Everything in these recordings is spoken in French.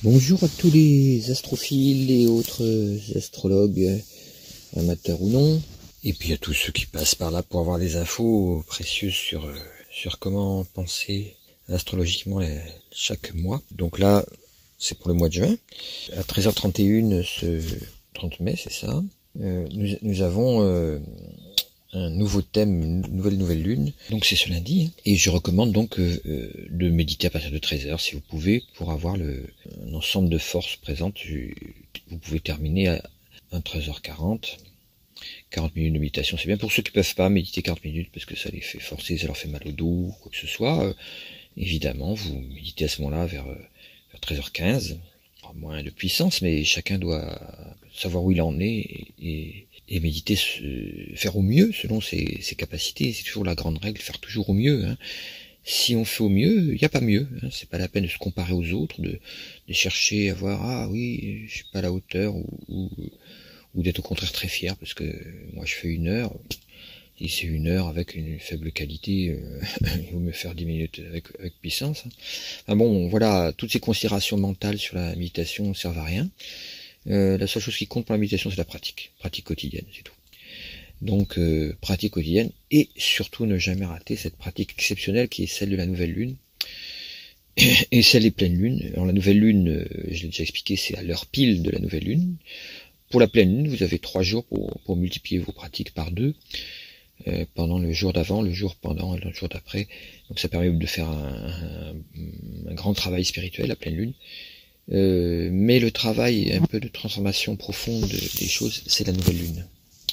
Bonjour à tous les astrophiles et autres astrologues, amateurs ou non, et puis à tous ceux qui passent par là pour avoir des infos précieuses sur comment penser astrologiquement chaque mois. Donc là, c'est pour le mois de juin, à 13h31 ce 30 mai, c'est ça. Nous avons un nouveau thème, une nouvelle lune, donc c'est ce lundi, et je recommande donc de méditer à partir de 13h si vous pouvez, pour avoir un ensemble de forces présentes. Vous pouvez terminer à 13h40, 40 minutes de méditation, c'est bien. Pour ceux qui peuvent pas méditer 40 minutes parce que ça les fait forcer, ça leur fait mal au dos, quoi que ce soit, évidemment vous méditez à ce moment-là vers 13h15, moins de puissance, mais chacun doit savoir où il en est et méditer, faire au mieux selon ses capacités. C'est toujours la grande règle, faire toujours au mieux, hein. Si on fait au mieux, il n'y a pas mieux, hein. C'est pas la peine de se comparer aux autres, de chercher à voir, ah oui, je suis pas à la hauteur, ou d'être au contraire très fier parce que moi je fais 1 heure. Si c'est 1 heure avec une faible qualité, il vaut mieux faire 10 minutes avec puissance. Enfin bon, voilà, toutes ces considérations mentales sur la méditation ne servent à rien. La seule chose qui compte pour la méditation, c'est la pratique quotidienne, c'est tout. Donc pratique quotidienne, et surtout ne jamais rater cette pratique exceptionnelle qui est celle de la nouvelle lune et celle des pleines lunes. Alors la nouvelle lune, je l'ai déjà expliqué, c'est à l'heure pile de la nouvelle lune. Pour la pleine lune, vous avez 3 jours pour multiplier vos pratiques par 2. Pendant le jour d'avant, le jour pendant et le jour d'après. Donc ça permet de faire un grand travail spirituel, la pleine lune. Mais le travail, un peu de transformation profonde des choses, c'est la nouvelle lune.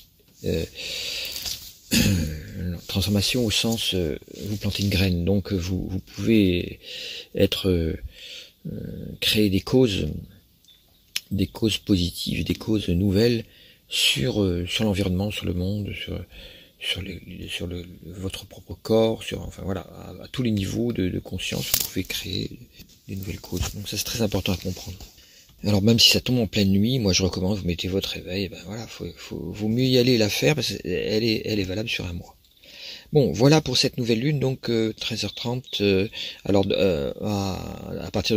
Transformation au sens, vous plantez une graine, donc vous pouvez créer des causes positives, des causes nouvelles sur l'environnement, sur le monde, sur votre propre corps, enfin voilà, à tous les niveaux de conscience, vous pouvez créer des nouvelles causes. Donc ça, c'est très important à comprendre. Alors même si ça tombe en pleine nuit, moi je recommande, vous mettez votre réveil, ben voilà, vaut mieux y aller et la faire parce qu'elle est valable sur un mois. Bon, voilà pour cette nouvelle lune, donc 13h30, alors à partir de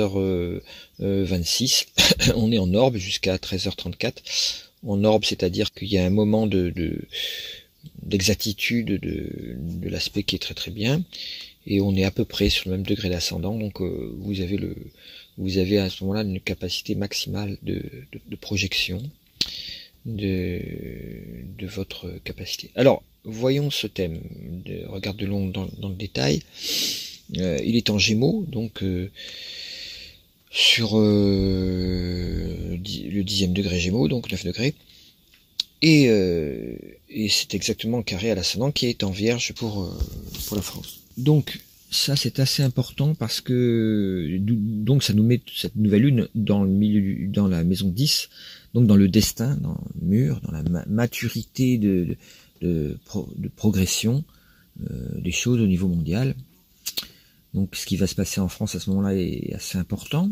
13h26, on est en orbe jusqu'à 13h34. En orbe, c'est-à-dire qu'il y a un moment d'exactitude de l'aspect qui est très très bien, et on est à peu près sur le même degré d'ascendant, donc vous avez à ce moment-là une capacité maximale de projection de votre capacité. Alors voyons ce thème, regardons dans le détail. Il est en Gémeaux, donc sur le 10e degré Gémeaux, donc 9 degrés. Et c'est exactement carré à l'ascendant qui est en Vierge pour la France. Donc ça c'est assez important parce que donc ça nous met cette nouvelle lune dans le milieu, dans la maison 10, donc dans le destin, dans le mur, dans la maturité de progression des choses au niveau mondial. Donc ce qui va se passer en France à ce moment-là est assez important.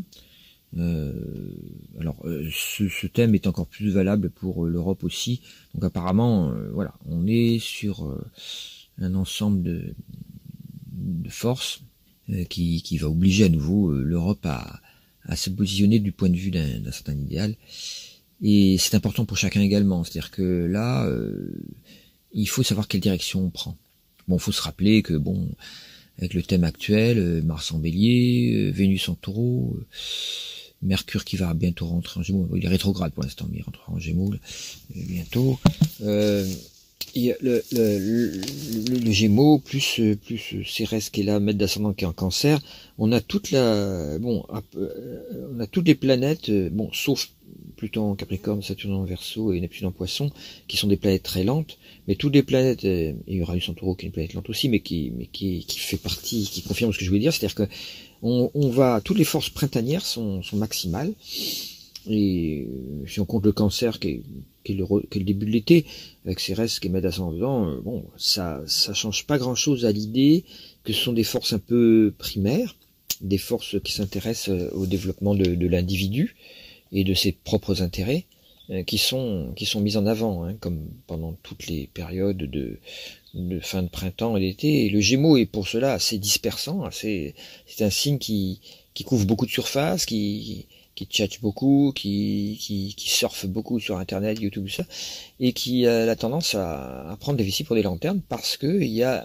Ce thème est encore plus valable pour l'Europe aussi. Donc apparemment, voilà, on est sur un ensemble de forces qui va obliger à nouveau l'Europe à se positionner du point de vue d'un certain idéal. Et c'est important pour chacun également. C'est-à-dire que là, il faut savoir quelle direction on prend. Bon, il faut se rappeler que bon, avec le thème actuel, Mars en Bélier, Vénus en Taureau, Mercure qui va bientôt rentrer en Gémeaux. Il est rétrograde pour l'instant, mais il rentrera en Gémeaux bientôt. Il y a le Gémeaux plus Cérès qui est là, maître d'ascendant qui est en Cancer. On a on a toutes les planètes, sauf Pluton en Capricorne, Saturne en Verseau et Neptune en Poisson, qui sont des planètes très lentes. Mais toutes les planètes, et Uranus en Taureau qui est une planète lente aussi, mais qui fait partie, qui confirme ce que je voulais dire, c'est-à-dire que toutes les forces printanières sont maximales. Et si on compte le Cancer qui est le début de l'été, avec Cérès qui est maître d'ascendant dedans, ça change pas grand-chose à l'idée que ce sont des forces un peu primaires, des forces qui s'intéressent au développement de l'individu et de ses propres intérêts, qui sont mises en avant, hein, comme pendant toutes les périodes de fin de printemps et d'été. Et le Gémeaux est pour cela assez dispersant, c'est un signe qui couvre beaucoup de surface, qui tchatche beaucoup, qui surfe beaucoup sur Internet, YouTube, tout ça, et qui a la tendance à prendre des vessies pour des lanternes parce que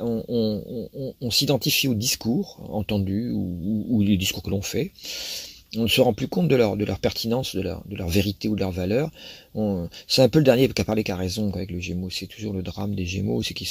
on s'identifie au discours entendu ou les discours que l'on fait. On ne se rend plus compte de leur pertinence, de leur vérité ou de leur valeur. C'est un peu le dernier qui a parlé qui a raison avec le Gémeaux. C'est toujours le drame des Gémeaux, c'est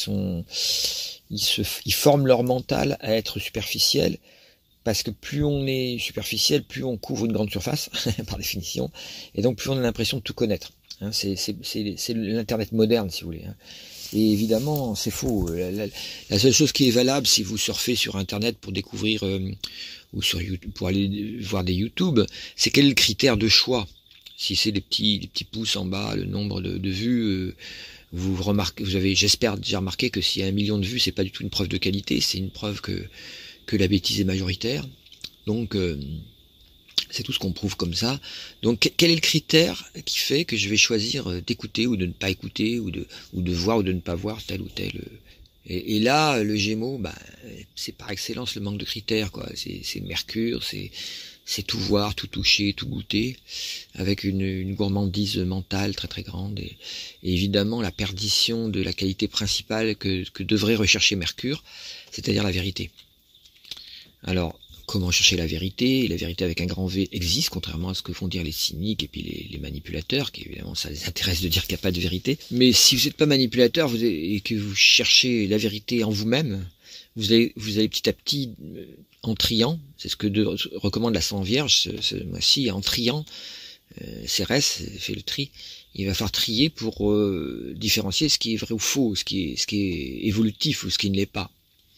ils forment leur mental à être superficiel. Parce que plus on est superficiel, plus on couvre une grande surface, par définition, et donc plus on a l'impression de tout connaître. Hein, c'est l'Internet moderne, si vous voulez. Hein. Et évidemment, c'est faux. La seule chose qui est valable, si vous surfez sur Internet pour découvrir, ou sur YouTube, pour aller voir des YouTube, c'est quel est le critère de choix. Si c'est les petits pouces en bas, le nombre de vues, vous avez, j'espère déjà remarqué que s'il y a 1 million de vues, c'est pas du tout une preuve de qualité, c'est une preuve que la bêtise est majoritaire. Donc c'est tout ce qu'on prouve comme ça. Donc quel est le critère qui fait que je vais choisir d'écouter ou de ne pas écouter, ou de voir ou de ne pas voir tel ou tel et là le Gémeaux, c'est par excellence le manque de critères, quoi. C'est Mercure, c'est tout voir, tout toucher, tout goûter, avec une gourmandise mentale très très grande, et évidemment la perdition de la qualité principale que devrait rechercher Mercure, c'est-à-dire la vérité. Alors, comment chercher la vérité? La vérité avec un grand V existe, contrairement à ce que font dire les cyniques et puis les manipulateurs, qui évidemment ça les intéresse de dire qu'il n'y a pas de vérité. Mais si vous n'êtes pas manipulateur et que vous cherchez la vérité en vous-même, vous allez petit à petit, en triant, c'est ce que recommande la Sang Vierge ce mois-ci, en triant, Cérès fait le tri, il va falloir trier pour différencier ce qui est vrai ou faux, ce qui est évolutif ou ce qui ne l'est pas.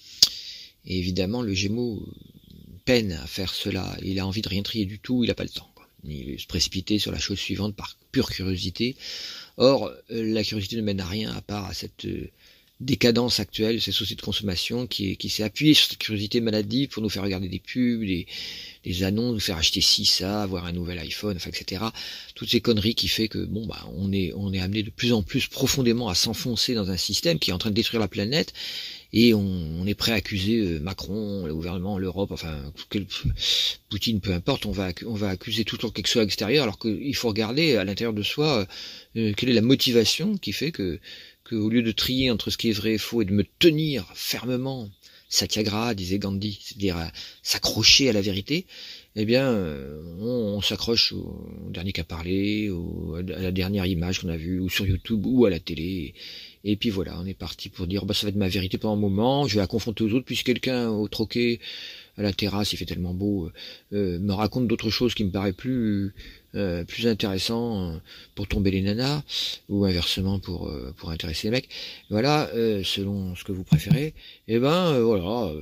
Et évidemment, le Gémeaux peine à faire cela. Il a envie de rien trier du tout, il n'a pas le temps, quoi. Il veut se précipiter sur la chose suivante par pure curiosité. Or, la curiosité ne mène à rien à part à cette décadence actuelle de cette société de consommation qui s'est appuyée sur cette curiosité maladive pour nous faire regarder des pubs, des annonces, nous faire acheter ci, ça, avoir un nouvel iPhone, enfin, etc. Toutes ces conneries qui fait que on est amené de plus en plus profondément à s'enfoncer dans un système qui est en train de détruire la planète. Et on est prêt à accuser Macron, le gouvernement, l'Europe, enfin Poutine, peu importe, on va accuser tout quelque chose à l'extérieur, alors qu'il faut regarder à l'intérieur de soi quelle est la motivation qui fait que au lieu de trier entre ce qui est vrai et faux et de me tenir fermement, Satyagraha disait Gandhi, c'est-à-dire s'accrocher à la vérité, eh bien on s'accroche au dernier qui a parlé, à la dernière image qu'on a vue, ou sur YouTube, ou à la télé. Et puis voilà, on est parti pour dire ça va être ma vérité pendant un moment, je vais la confronter aux autres, puisque quelqu'un au troquet, à la terrasse, il fait tellement beau, me raconte d'autres choses qui me paraissent plus intéressant pour tomber les nanas, ou inversement pour intéresser les mecs. Voilà, selon ce que vous préférez. Et voilà,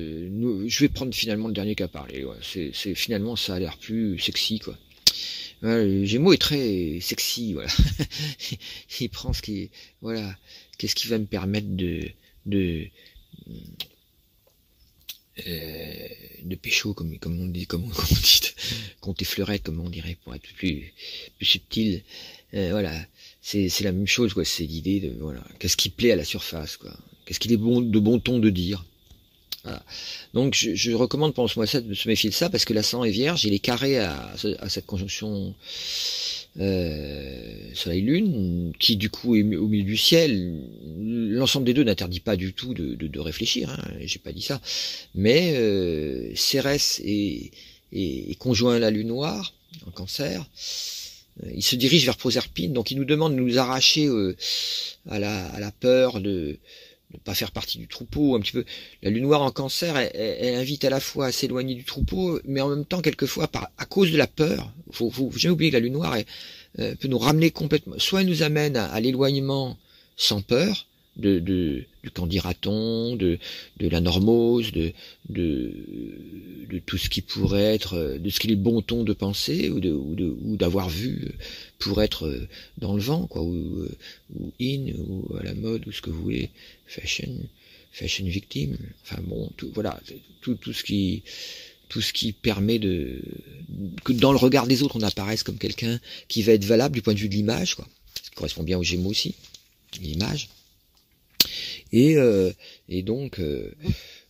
je vais prendre finalement le dernier qui a parlé. Ouais. C'est finalement ça a l'air plus sexy, quoi. Le Gémeaux est très sexy, voilà. Il prend ce qui, voilà, qu'est-ce qui va me permettre de pécho, comme on dit, compter fleurette, comme on dirait, pour être plus subtil. Voilà, c'est la même chose, quoi. C'est l'idée de, voilà, qu'est-ce qui plaît à la surface, quoi. Qu'est-ce qu'il est de bon ton de dire. Voilà. Donc je recommande pendant ce mois-ci de se méfier de ça, parce que l'ascendant est vierge, il est carré à cette conjonction Soleil-Lune, qui du coup est au milieu du ciel. L'ensemble des deux n'interdit pas du tout de réfléchir, hein, j'ai pas dit ça, mais Cérès est conjoint à la Lune noire en Cancer. Il se dirige vers Proserpine, donc il nous demande de nous arracher à la peur de ne pas faire partie du troupeau, un petit peu. La Lune noire en Cancer, elle invite à la fois à s'éloigner du troupeau, mais en même temps, quelquefois, à cause de la peur. Faut jamais oublier que la Lune noire peut nous ramener complètement. Soit elle nous amène à l'éloignement sans peur, du qu'en dira-t-on, de la normose, de tout ce qui pourrait être, de ce qu'il est bon ton de penser, ou d'avoir vu pour être dans le vent, quoi, ou in, ou à la mode, ou ce que vous voulez, fashion victime, enfin bon, voilà, tout ce qui permet que dans le regard des autres on apparaisse comme quelqu'un qui va être valable du point de vue de l'image, quoi, ce qui correspond bien aux Gémeaux aussi, l'image. Et donc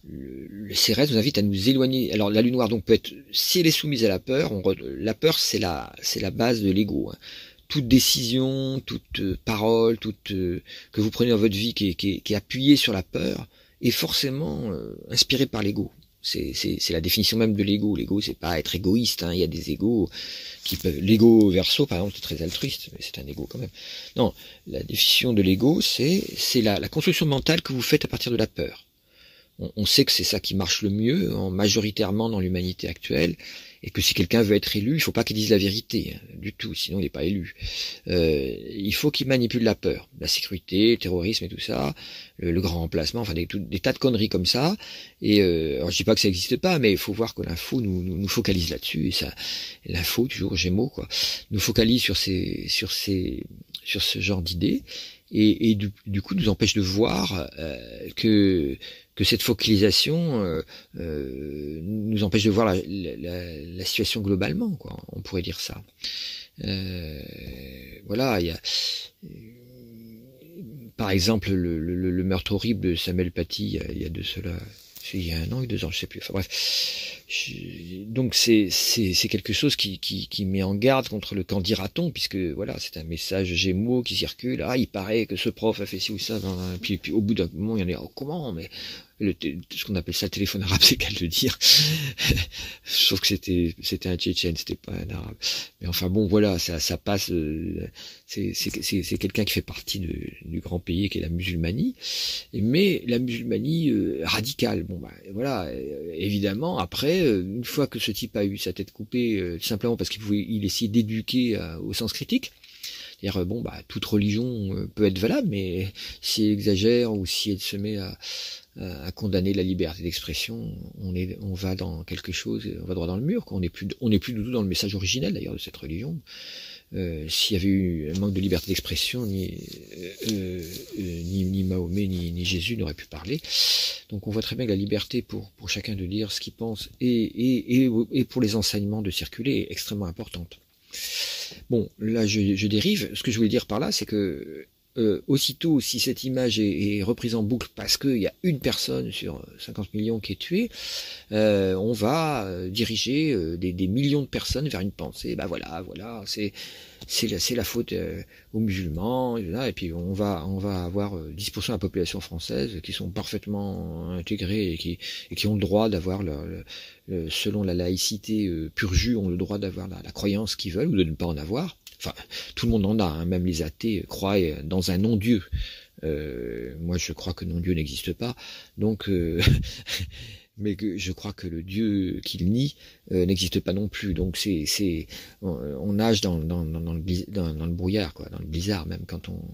ces rêves nous invitent à nous éloigner. Alors la lune noire donc peut être, si elle est soumise à la peur, la peur c'est la base de l'ego. Hein. Toute décision, toute parole, que vous prenez dans votre vie qui est appuyée sur la peur est forcément inspirée par l'ego. C'est la définition même de l'ego. L'ego, c'est pas être égoïste. Hein. Il y a des égos qui peuvent. L'ego verso, par exemple, c'est très altruiste, mais c'est un ego quand même. Non, la définition de l'ego, c'est la construction mentale que vous faites à partir de la peur. On sait que c'est ça qui marche le mieux, majoritairement dans l'humanité actuelle, et que si quelqu'un veut être élu, il faut pas qu'il dise la vérité, hein, du tout, sinon il n'est pas élu. Il faut qu'il manipule la peur, la sécurité, le terrorisme et tout ça, le grand remplacement, enfin des tas de conneries comme ça. Et alors je dis pas que ça n'existe pas, mais il faut voir que l'info nous focalise là-dessus, et ça, l'info toujours Gémeaux quoi, nous focalise sur ce genre d'idées, et du coup nous empêche de voir que cette focalisation nous empêche de voir la situation globalement, quoi. On pourrait dire ça. Voilà, il y a par exemple le meurtre horrible de Samuel Paty, il y a de cela, il y a 1 an ou 2 ans, je sais plus. Enfin bref, donc c'est quelque chose qui met en garde contre le qu'en dira-t-on, puisque voilà, c'est un message Gémeaux qui circule. Ah, il paraît que ce prof a fait ci ou ça. Puis au bout d'un moment, il y en a. Oh, comment? Mais ce qu'on appelle ça le téléphone arabe, c'est qu'à le dire. Sauf que c'était un Tchétchène, c'était pas un arabe. Mais enfin bon, voilà, ça passe. C'est quelqu'un qui fait partie du grand pays qui est la musulmanie, mais la musulmanie radicale. Bon bah voilà, évidemment après, une fois que ce type a eu sa tête coupée, simplement parce il essayait d'éduquer au sens critique. C'est-à-dire, bon, bah, toute religion peut être valable, mais si elle exagère ou si elle se met à condamner la liberté d'expression, on va dans quelque chose, on va droit dans le mur, quoi. On n'est plus du tout dans le message originel, d'ailleurs, de cette religion. S'il y avait eu un manque de liberté d'expression, ni Mahomet, ni Jésus n'auraient pu parler. Donc on voit très bien que la liberté pour chacun de dire ce qu'il pense et pour les enseignements de circuler est extrêmement importante. Bon, là je dérive. Ce que je voulais dire par là, c'est que aussitôt, si cette image est reprise en boucle parce qu'il y a une personne sur 50 millions qui est tuée, on va diriger des millions de personnes vers une pensée. Bah voilà, c'est la faute aux musulmans, et puis on va avoir 10% de la population française qui sont parfaitement intégrés et qui ont le droit d'avoir selon la laïcité pur jus, ont le droit d'avoir la croyance qu'ils veulent ou de ne pas en avoir. Enfin, tout le monde en a, hein, même les athées croient dans un non-dieu. Moi, je crois que non-dieu n'existe pas, donc mais je crois que le Dieu qu'il nie n'existe pas non plus. Donc on nage dans le brouillard, quoi, dans le blizzard même quand on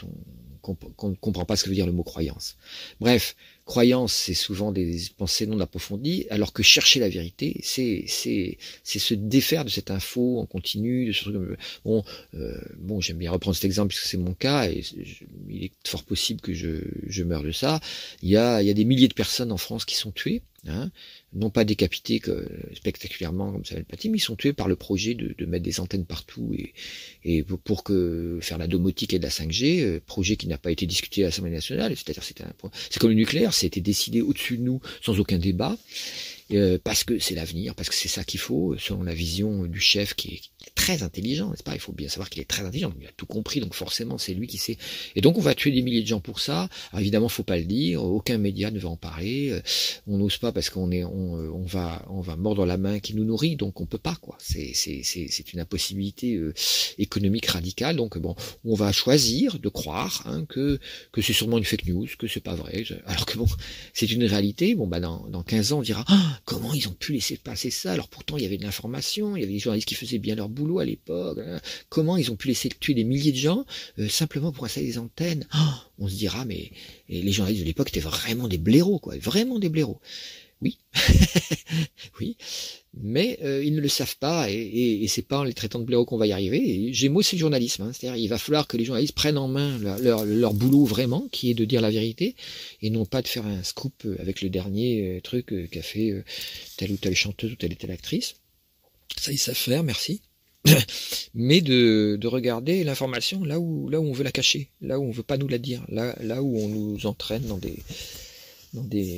ne comprend pas ce que veut dire le mot croyance. Bref, croyance, c'est souvent des pensées non approfondies, alors que chercher la vérité, c'est se défaire de cette info en continu, de ce truc. Bon, j'aime bien reprendre cet exemple puisque c'est mon cas, et il est fort possible que je meure de ça. Il y a des milliers de personnes en France qui sont tuées, hein, non pas décapités spectaculairement comme Samuel Paty, mais ils sont tués par le projet de mettre des antennes partout et pour faire la domotique et de la 5G, projet qui n'a pas été discuté à l'Assemblée nationale. C'est-à-dire c'est comme le nucléaire, c'était décidé au-dessus de nous sans aucun débat. Parce que c'est l'avenir, parce que c'est ça qu'il faut, selon la vision du chef qui est très intelligent, n'est-ce pas? Il faut bien savoir qu'il est très intelligent, il a tout compris, donc forcément c'est lui qui sait. Et donc on va tuer des milliers de gens pour ça. Alors évidemment, faut pas le dire, aucun média ne va en parler. On n'ose pas parce on va mordre la main qui nous nourrit, donc on peut pas, quoi. C'est une impossibilité économique radicale. Donc bon, on va choisir de croire, hein, que c'est sûrement une fake news, que c'est pas vrai. Alors que bon, c'est une réalité. Bon bah dans 15 ans on dira comment ils ont pu laisser passer ça, alors pourtant il y avait de l'information, il y avait des journalistes qui faisaient bien leur boulot à l'époque, hein. Comment ils ont pu laisser tuer des milliers de gens simplement pour installer des antennes. On se dira mais les journalistes de l'époque étaient vraiment des blaireaux, quoi, vraiment des blaireaux. Oui, oui, mais ils ne le savent pas, et c'est pas en les traitant de blaireaux qu'on va y arriver. Et Gémeaux, c'est le journalisme, hein. C'est-à-dire il va falloir que les journalistes prennent en main leur boulot vraiment, qui est de dire la vérité, et non pas de faire un scoop avec le dernier truc qu'a fait telle ou telle chanteuse ou telle actrice. Ça ils savent faire, merci. Mais de regarder l'information là où on veut la cacher, là où on veut pas nous la dire, là où on nous entraîne dans des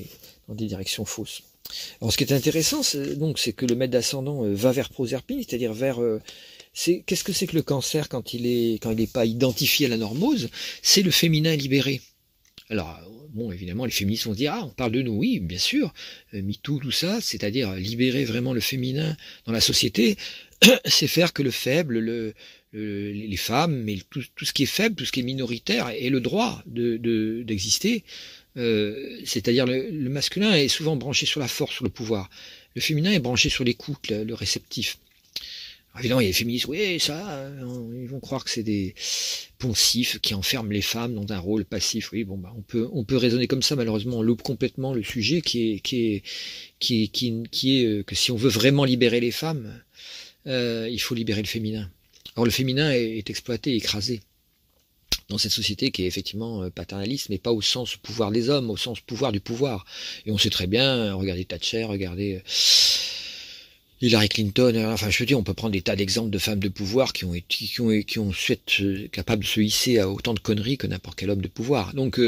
dans des directions fausses. Alors ce qui est intéressant, c'est que le maître d'ascendant va vers Proserpine, c'est-à-dire vers... qu'est-ce que c'est que le cancer quand il est pas identifié à la normose? C'est le féminin libéré. Alors, bon, évidemment, les féministes vont se dire, ah, on parle de nous, oui, bien sûr, MeToo, tout ça, c'est-à-dire libérer vraiment le féminin dans la société, c'est faire que le faible, les femmes, mais tout ce qui est faible, tout ce qui est minoritaire, ait le droit d'exister. C'est-à-dire le masculin est souvent branché sur la force, sur le pouvoir. Le féminin est branché sur l'écoute, le réceptif. Alors évidemment, il y a les féministes, oui, ça, ils vont croire que c'est des poncifs qui enferment les femmes dans un rôle passif. Oui, bon, bah, on peut raisonner comme ça. Malheureusement, on loupe complètement le sujet qui est que si on veut vraiment libérer les femmes, il faut libérer le féminin. Or, le féminin est exploité, écrasé dans cette société qui est effectivement paternaliste, mais pas au sens pouvoir des hommes, au sens pouvoir du pouvoir. Et on sait très bien, regardez Thatcher, regardez Hillary Clinton, enfin je veux dire, on peut prendre des tas d'exemples de femmes de pouvoir qui ont su être capables de se hisser à autant de conneries que n'importe quel homme de pouvoir. Donc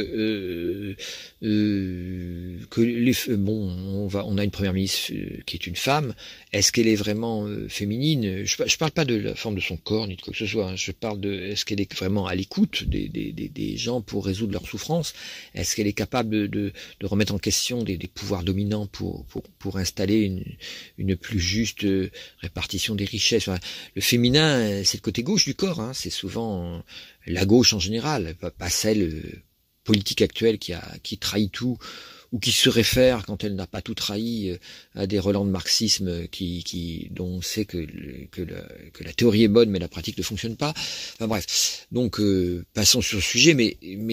on a une première ministre qui est une femme. Est-ce qu'elle est vraiment féminine? Je parle pas de la forme de son corps ni de quoi que ce soit. Hein. Je parle de est-ce qu'elle est vraiment à l'écoute des gens pour résoudre leurs souffrances? Est-ce qu'elle est capable de remettre en question des pouvoirs dominants pour installer une plus juste répartition des richesses? Enfin, le féminin, c'est le côté gauche du corps. Hein. C'est souvent la gauche en général, pas celle politique actuelle qui trahit tout, ou qui se réfère, quand elle n'a pas tout trahi, à des relents de marxisme dont on sait que la théorie est bonne, mais la pratique ne fonctionne pas. Enfin bref, donc passons sur le sujet, mais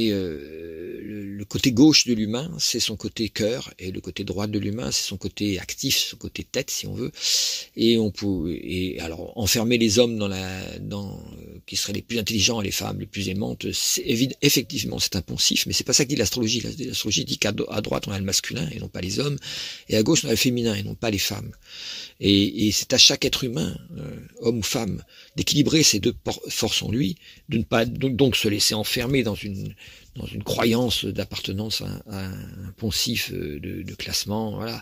le côté gauche de l'humain, c'est son côté cœur, et le côté droit de l'humain, c'est son côté actif, son côté tête, si on veut. Et alors enfermer les hommes qui seraient les plus intelligents et les femmes les plus aimantes, effectivement c'est un poncif, mais c'est pas ça que dit l'astrologie. L'astrologie dit qu'à droite on a le masculin et non pas les hommes, et à gauche on a le féminin et non pas les femmes. Et c'est à chaque être humain, homme ou femme, d'équilibrer ces deux forces en lui, de ne pas donc se laisser enfermer dans une croyance d'appartenance à un poncif de classement, voilà.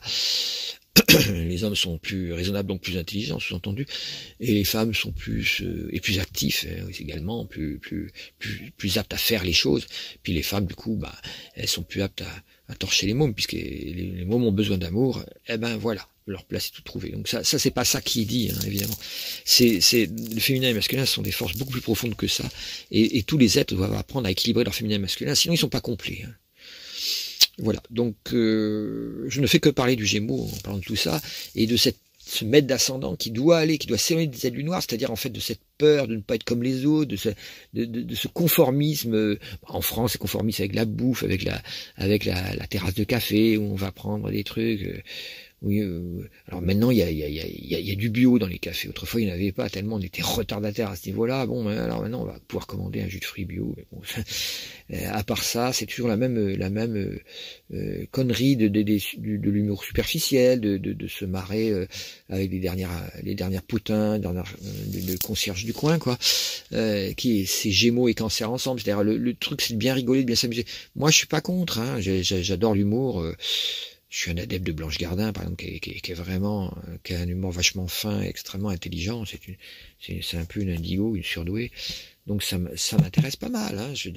Les hommes sont plus raisonnables, donc plus intelligents, sous-entendu, et les femmes sont plus actifs, également plus aptes à faire les choses. Puis les femmes, du coup, elles sont plus aptes à torcher les mômes, puisque les mômes ont besoin d'amour. Eh ben voilà, leur place est tout trouvée. Donc ça c'est pas ça qui est dit, hein, évidemment. C'est le féminin et le masculin, ce sont des forces beaucoup plus profondes que ça, et tous les êtres doivent apprendre à équilibrer leur féminin et masculin, sinon ils sont pas complets. Hein. Voilà, donc je ne fais que parler du Gémeaux en parlant de tout ça, et de ce maître d'ascendant qui doit s'éloigner des ailes du noir, c'est-à-dire en fait de cette peur de ne pas être comme les autres, de ce conformisme. En France, c'est conformisme avec la bouffe, avec la terrasse de café où on va prendre des trucs. Oui, alors maintenant il y a du bio dans les cafés. Autrefois il n'y en avait pas, tellement on était retardataire à ce niveau-là. Bon, alors maintenant on va pouvoir commander un jus de fruits bio. Mais bon, à part ça, c'est toujours la même connerie de l'humour superficiel, de se marrer avec les dernières poutins, le concierge du coin, quoi. C'est Gémeaux et Cancer ensemble. C'est-à-dire le truc, c'est de bien rigoler, de bien s'amuser. Moi, je suis pas contre. Hein, j'adore l'humour. Je suis un adepte de Blanche Gardin, par exemple, qui est vraiment, qui a un humour vachement fin, extrêmement intelligent. C'est un peu une indigo, une surdouée. Donc ça m'intéresse pas mal. Hein. Je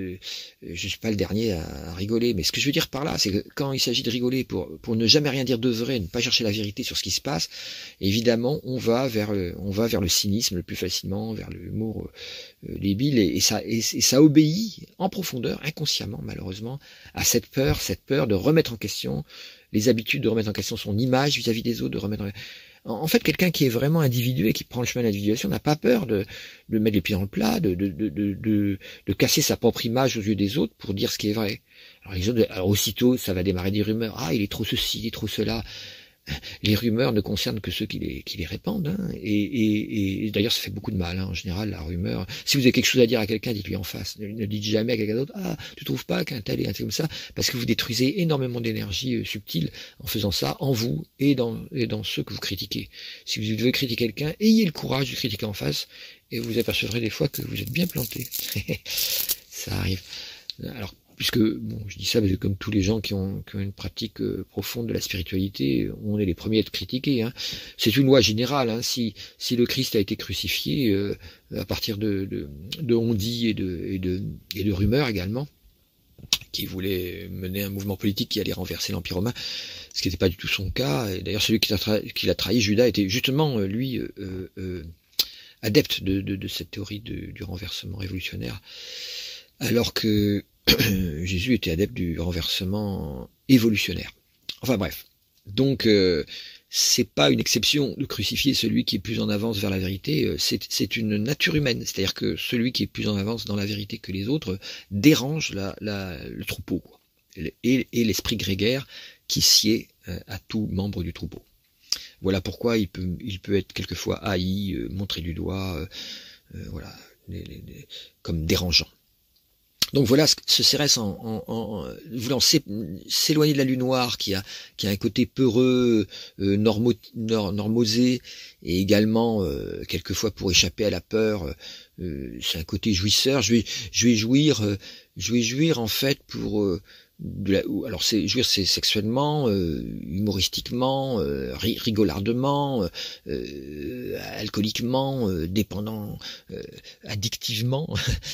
suis pas le dernier à rigoler, mais ce que je veux dire par là, c'est que quand il s'agit de rigoler pour ne jamais rien dire de vrai, ne pas chercher la vérité sur ce qui se passe, évidemment, on va vers le cynisme le plus facilement, vers l'humour débile, et ça obéit en profondeur, inconsciemment malheureusement, à cette peur de remettre en question les habitudes, de remettre en question son image vis-à-vis des autres, en fait, quelqu'un qui est vraiment individué, qui prend le chemin de l'individuation, n'a pas peur de mettre les pieds dans le plat, de casser sa propre image aux yeux des autres pour dire ce qui est vrai. Alors aussitôt, ça va démarrer des rumeurs. Ah, il est trop ceci, il est trop cela. Les rumeurs ne concernent que ceux qui les répandent, hein. Et d'ailleurs ça fait beaucoup de mal, hein, en général, la rumeur. Si vous avez quelque chose à dire à quelqu'un, dites-lui en face. Ne dites jamais à quelqu'un d'autre, ah, tu trouves pas qu'un tel est un tel comme ça, parce que vous détruisez énormément d'énergie subtile en faisant ça, en vous et dans ceux que vous critiquez. Si vous devez critiquer quelqu'un, ayez le courage de critiquer en face, et vous apercevrez des fois que vous êtes bien planté. Ça arrive. Alors, puisque, bon, je dis ça parce que comme tous les gens qui ont une pratique profonde de la spiritualité, on est les premiers à être critiqués. Hein. C'est une loi générale. Hein. Si le Christ a été crucifié, à partir de on-dit et de rumeurs également, qui voulait mener un mouvement politique qui allait renverser l'Empire romain, ce qui n'était pas du tout son cas. Et d'ailleurs, celui qui l'a trahi, Judas, était justement, lui, adepte de cette théorie du renversement révolutionnaire, alors que Jésus était adepte du renversement évolutionnaire. Enfin bref. Donc, c'est pas une exception de crucifier celui qui est plus en avance vers la vérité, c'est une nature humaine, c'est-à-dire que celui qui est plus en avance dans la vérité que les autres dérange le troupeau, quoi, et l'esprit grégaire qui sied à tout membre du troupeau. Voilà pourquoi il peut être quelquefois haï, montré du doigt, voilà, comme dérangeant. Donc voilà, ce Cérès en voulant s'éloigner de la lune noire qui a un côté peureux, normosé, et également quelquefois pour échapper à la peur, c'est un côté jouisseur. Je vais jouir en fait pour alors jouir c'est sexuellement, humoristiquement, rigolardement, alcooliquement, dépendant, addictivement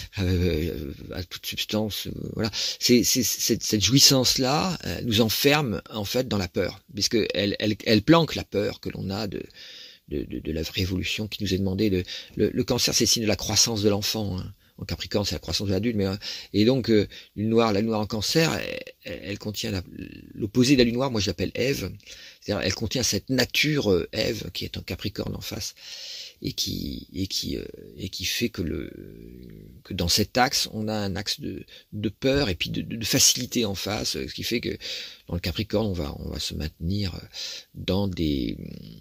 à toute substance, voilà. C'est cette jouissance là nous enferme en fait dans la peur, puisque elle planque la peur que l'on a de la révolution qui nous est demandée. Le cancer, c'est le signe de la croissance de l'enfant, hein. En Capricorne, c'est la croissance de l'adulte, et donc la lune noire en Cancer, elle contient l'opposé de la lune noire. Moi, je l'appelle Ève. C'est-à-dire, elle contient cette nature Ève qui est en Capricorne en face, et qui fait que dans cet axe, on a un axe de peur et puis de facilité en face, ce qui fait que dans le Capricorne, on va se maintenir dans des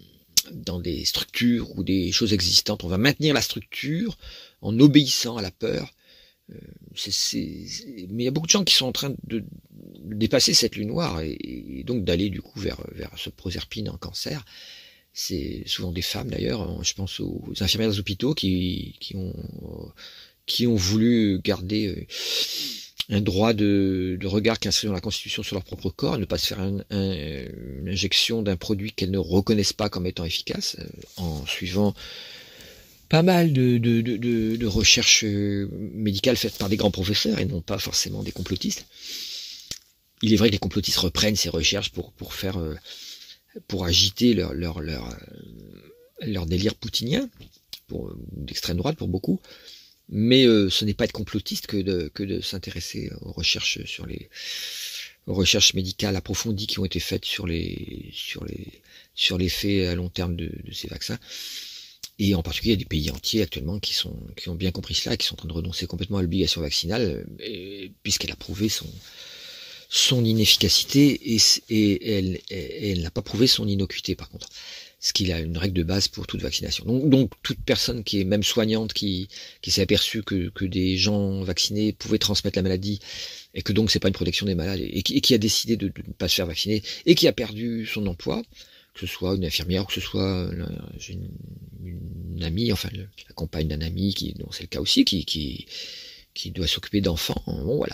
structures ou des choses existantes. On va maintenir la structure en obéissant à la peur. Mais il y a beaucoup de gens qui sont en train de dépasser cette lune noire et donc d'aller du coup vers ce Proserpine en Cancer. C'est souvent des femmes d'ailleurs. Je pense aux infirmières des hôpitaux qui ont voulu garder un droit de regard qui est inscrit dans la Constitution sur leur propre corps, et ne pas se faire une injection d'un produit qu'elles ne reconnaissent pas comme étant efficace, en suivant pas mal de recherches médicales faites par des grands professeurs et non pas forcément des complotistes. Il est vrai que les complotistes reprennent ces recherches pour agiter leur délire poutinien, d'extrême droite pour beaucoup. Mais ce n'est pas être complotiste que de s'intéresser aux recherches aux recherches médicales approfondies qui ont été faites sur l'effet à long terme de ces vaccins. Et en particulier, il y a des pays entiers actuellement qui ont bien compris cela, et qui sont en train de renoncer complètement à l'obligation vaccinale, puisqu'elle a prouvé son inefficacité et elle n'a pas prouvé son innocuité par contre. Ce qui est une règle de base pour toute vaccination. Donc toute personne qui est même soignante, qui s'est aperçue que des gens vaccinés pouvaient transmettre la maladie, et que donc c'est pas une protection des malades, et qui a décidé de ne pas se faire vacciner, et qui a perdu son emploi, que ce soit une infirmière, ou que ce soit une amie, enfin la compagne d'un ami, dont c'est le cas aussi, qui doit s'occuper d'enfants. Bon voilà,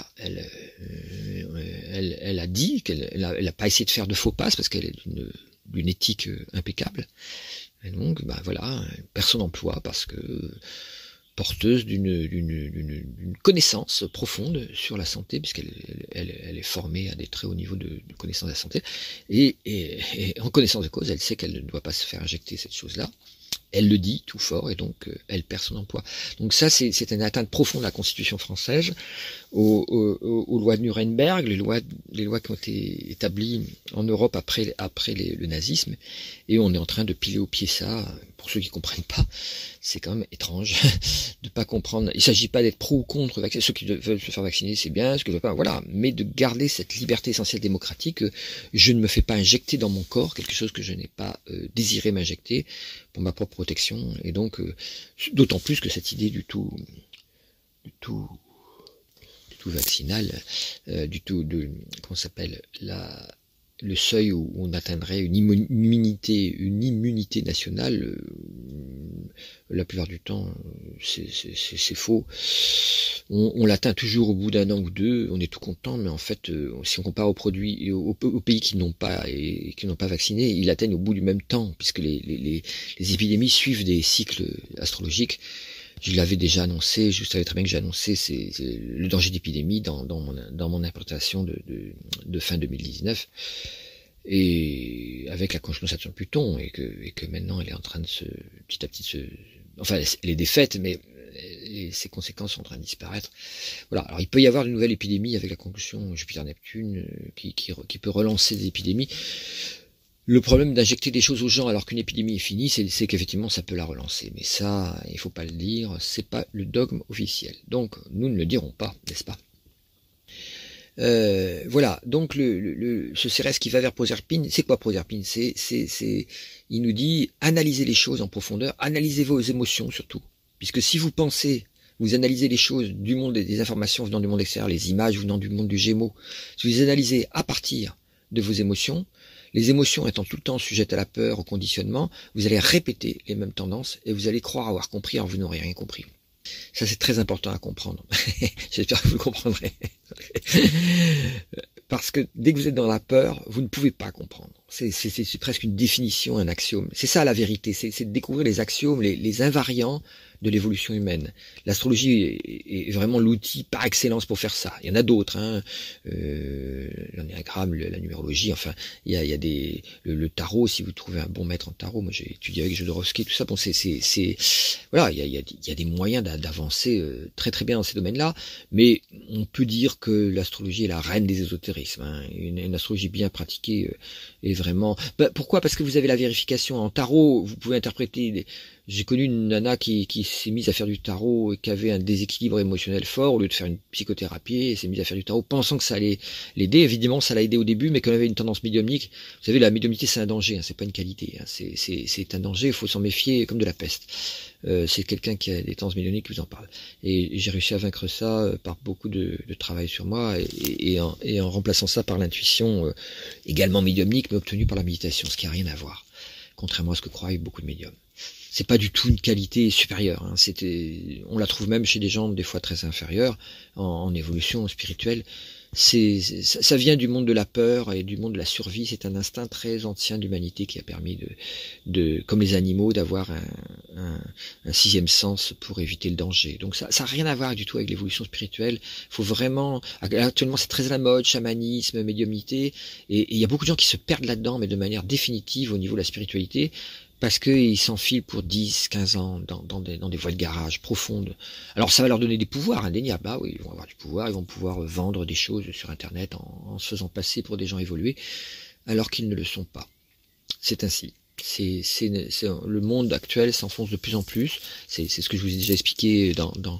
elle a dit qu'elle a pas essayé de faire de faux passes parce qu'elle est d'une éthique impeccable. Et donc, voilà, personne d'emploi parce que porteuse d'une connaissance profonde sur la santé, puisqu'elle est formée à des très hauts niveaux de connaissance de la santé, et en connaissance de cause, elle sait qu'elle ne doit pas se faire injecter cette chose-là. Elle le dit tout fort, et donc elle perd son emploi. Donc ça, c'est une atteinte profonde à la Constitution française, aux lois de Nuremberg, les lois qui ont été établies en Europe après le nazisme, et on est en train de piler au pied ça. Pour ceux qui comprennent pas, c'est quand même étrange de pas comprendre. Il s'agit pas d'être pro ou contre vacciner. Ceux qui veulent se faire vacciner, c'est bien, ceux qui veulent pas, voilà. Mais de garder cette liberté essentielle démocratique. Je ne me fais pas injecter dans mon corps quelque chose que je n'ai pas désiré m'injecter pour ma propre protection. Et donc, d'autant plus que cette idée du tout vaccinal, comment ça s'appelle, le seuil où on atteindrait une immunité nationale, la plupart du temps, c'est faux. On l'atteint toujours au bout d'un an ou deux, on est tout content, mais en fait, si on compare aux produits, aux pays qui n'ont pas vacciné, ils l'atteignent au bout du même temps, puisque les épidémies suivent des cycles astrologiques. Je l'avais déjà annoncé, je savais très bien que j'ai annoncé c'est le danger d'épidémie dans mon interprétation de fin 2019, et avec la conjonction Saturne-Pluton, et que maintenant elle est en train de petit à petit enfin elle est défaite, mais ses conséquences sont en train de disparaître. Voilà. Alors il peut y avoir une nouvelle épidémie avec la conjonction Jupiter-Neptune qui peut relancer des épidémies. Le problème d'injecter des choses aux gens alors qu'une épidémie est finie, c'est qu'effectivement ça peut la relancer. Mais ça, il faut pas le dire, c'est pas le dogme officiel. Donc nous ne le dirons pas, n'est-ce pas? Voilà, donc ce Cérès qui va vers Proserpine, c'est quoi Proserpine? Il nous dit, analysez les choses en profondeur, analysez vos émotions surtout. Puisque si vous pensez, vous analysez les choses du monde des informations venant du monde extérieur, les images venant du monde du Gémeaux, si vous les analysez à partir de vos émotions, les émotions étant tout le temps sujettes à la peur, au conditionnement, vous allez répéter les mêmes tendances et vous allez croire avoir compris alors vous n'aurez rien compris. Ça, c'est très important à comprendre. J'espère que vous le comprendrez. Parce que dès que vous êtes dans la peur, vous ne pouvez pas comprendre. C'est presque une définition, un axiome. C'est ça la vérité, c'est de découvrir les axiomes, les invariants de l'évolution humaine. L'astrologie est vraiment l'outil par excellence pour faire ça. Il y en a d'autres, hein. L'ennéagramme, la numérologie, enfin, il y a le tarot, si vous trouvez un bon maître en tarot. Moi, j'ai étudié avec Jodorowsky, tout ça. Bon, voilà, il y a des moyens d'avancer très très bien dans ces domaines-là, mais on peut dire que l'astrologie est la reine des ésotérismes, hein. Une astrologie bien pratiquée est vraiment... pourquoi? Parce que vous avez la vérification. En tarot, vous pouvez interpréter... J'ai connu une nana qui s'est mise à faire du tarot et qui avait un déséquilibre émotionnel fort. Au lieu de faire une psychothérapie, elle s'est mise à faire du tarot pensant que ça allait l'aider. Évidemment, ça l'a aidé au début, mais qu'elle avait une tendance médiumnique. Vous savez, la médiumnité, c'est un danger, hein, c'est pas une qualité, hein, c'est un danger, il faut s'en méfier comme de la peste. C'est quelqu'un qui a des tendances médiumniques qui vous en parle. Et j'ai réussi à vaincre ça par beaucoup de travail sur moi et en remplaçant ça par l'intuition également médiumnique, mais obtenue par la méditation, ce qui n'a rien à voir, contrairement à ce que croient beaucoup de médiums. C'est pas du tout une qualité supérieure, hein. On la trouve même chez des gens des fois très inférieurs en évolution spirituelle. Ça vient du monde de la peur et du monde de la survie. C'est un instinct très ancien d'humanité qui a permis comme les animaux, d'avoir un sixième sens pour éviter le danger. Donc ça n'a rien à voir du tout avec l'évolution spirituelle. Faut vraiment, actuellement c'est très à la mode, chamanisme, médiumnité, et il y a beaucoup de gens qui se perdent là-dedans, mais de manière définitive au niveau de la spiritualité, parce qu'ils s'enfilent pour 10, 15 ans dans des voies de garage profondes. Alors ça va leur donner des pouvoirs indéniables. Ah oui, ils vont avoir du pouvoir, ils vont pouvoir vendre des choses sur Internet en se faisant passer pour des gens évolués, alors qu'ils ne le sont pas. C'est ainsi. Le monde actuel s'enfonce de plus en plus. C'est ce que je vous ai déjà expliqué dans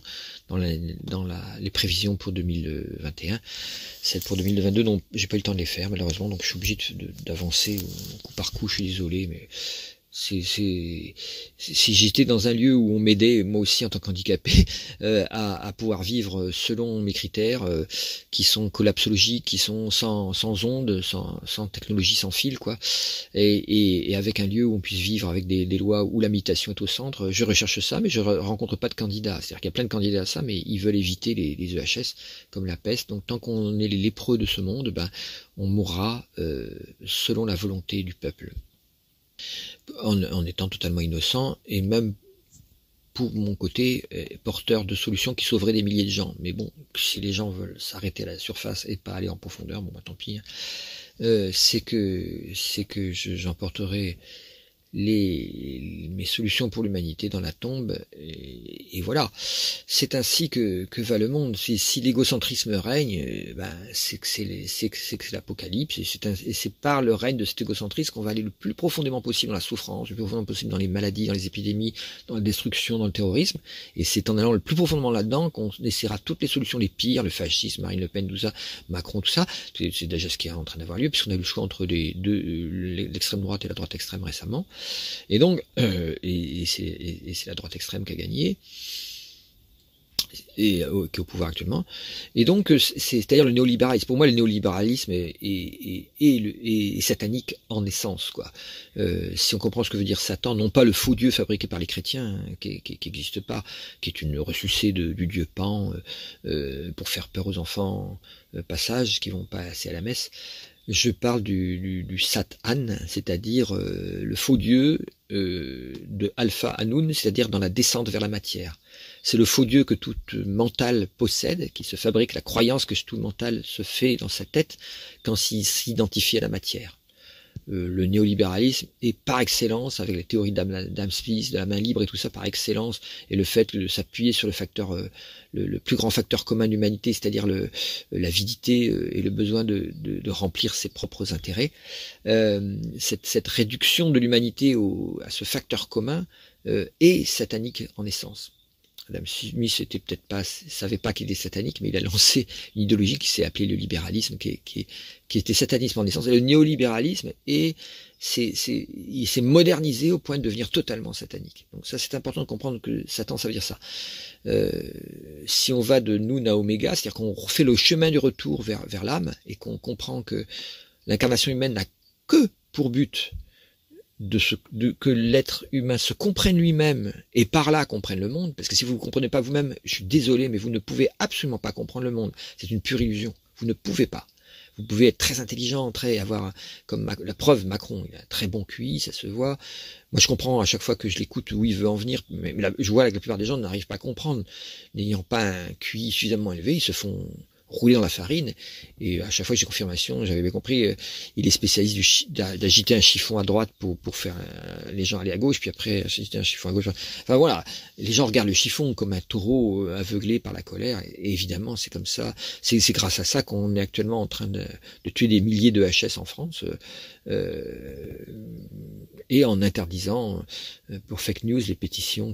les prévisions pour 2021. Celles pour 2022, donc j'ai pas eu le temps de les faire malheureusement, donc je suis obligé d'avancer coup par coup. Je suis désolé, mais si j'étais dans un lieu où on m'aidait, moi aussi en tant qu'handicapé, à pouvoir vivre selon mes critères, qui sont collapsologiques, qui sont sans ondes, sans technologie, sans fil, quoi, et avec un lieu où on puisse vivre avec des lois où la méditation est au centre, je recherche ça, mais je rencontre pas de candidats. C'est-à-dire qu'il y a plein de candidats à ça, mais ils veulent éviter les EHS comme la peste. Donc tant qu'on est les lépreux de ce monde, on mourra selon la volonté du peuple, en étant totalement innocent, et même pour mon côté porteur de solutions qui sauveraient des milliers de gens. Mais bon, si les gens veulent s'arrêter à la surface et pas aller en profondeur, bon tant pis, hein. C'est que j'emporterai mes solutions pour l'humanité dans la tombe, et voilà. C'est ainsi que va le monde. Si l'égocentrisme règne, c'est que c'est l'apocalypse, et c'est par le règne de cet égocentrisme qu'on va aller le plus profondément possible dans la souffrance, le plus profondément possible dans les maladies, dans les épidémies, dans la destruction, dans le terrorisme, et c'est en allant le plus profondément là-dedans qu'on essaiera toutes les solutions les pires, le fascisme, Marine Le Pen, tout ça, Macron, tout ça. C'est déjà ce qui est en train d'avoir lieu, puisqu'on a eu le choix entre l'extrême droite et la droite extrême récemment. Et donc, c'est la droite extrême qui a gagné. et qui est au pouvoir actuellement. Et donc, c'est-à-dire le néolibéralisme. Pour moi, le néolibéralisme est satanique en essence, quoi. Si on comprend ce que veut dire Satan, non pas le faux Dieu fabriqué par les chrétiens, hein, qui n'existe pas, qui est une ressucée du Dieu Pan, pour faire peur aux enfants, passage, qui vont pas assez à la messe. Je parle du Satan, c'est-à-dire le faux Dieu de Alpha Hanoun, c'est-à-dire dans la descente vers la matière. C'est le faux Dieu que tout mental possède, qui se fabrique, la croyance que tout mental se fait dans sa tête quand il s'identifie à la matière. Le néolibéralisme est par excellence, avec les théories d'Adam Smith, de la main libre et tout ça, par excellence, et le fait de s'appuyer sur le facteur, le plus grand facteur commun de l'humanité, c'est-à-dire l'avidité et le besoin de remplir ses propres intérêts. Cette réduction de l'humanité à ce facteur commun est satanique en essence. Adam Smith savait pas qu'il était satanique, mais il a lancé une idéologie qui s'est appelée le libéralisme, qui était satanisme en essence. Et le néolibéralisme il s'est modernisé au point de devenir totalement satanique. Donc ça, c'est important de comprendre que Satan, ça veut dire ça. Si on va de Noun à Oméga, c'est-à-dire qu'on refait le chemin du retour vers l'âme, et qu'on comprend que l'incarnation humaine n'a que pour but que l'être humain se comprenne lui-même et par là comprenne le monde, parce que si vous ne vous comprenez pas vous-même, je suis désolé, mais vous ne pouvez absolument pas comprendre le monde. C'est une pure illusion. Vous ne pouvez pas. Vous pouvez être très intelligent, avoir, comme la preuve, Macron, il a un très bon QI, ça se voit. Moi, je comprends à chaque fois que je l'écoute où il veut en venir, mais je vois que la plupart des gens n'arrivent pas à comprendre. N'ayant pas un QI suffisamment élevé, ils se font rouler dans la farine, et à chaque fois que j'ai confirmation, j'avais bien compris, il est spécialiste d'agiter un chiffon à droite pour faire les gens aller à gauche, puis après agiter un chiffon à gauche. Enfin voilà, les gens regardent le chiffon comme un taureau aveuglé par la colère, et évidemment c'est comme ça, c'est grâce à ça qu'on est actuellement en train de tuer des milliers de HS en France, et en interdisant pour fake news les pétitions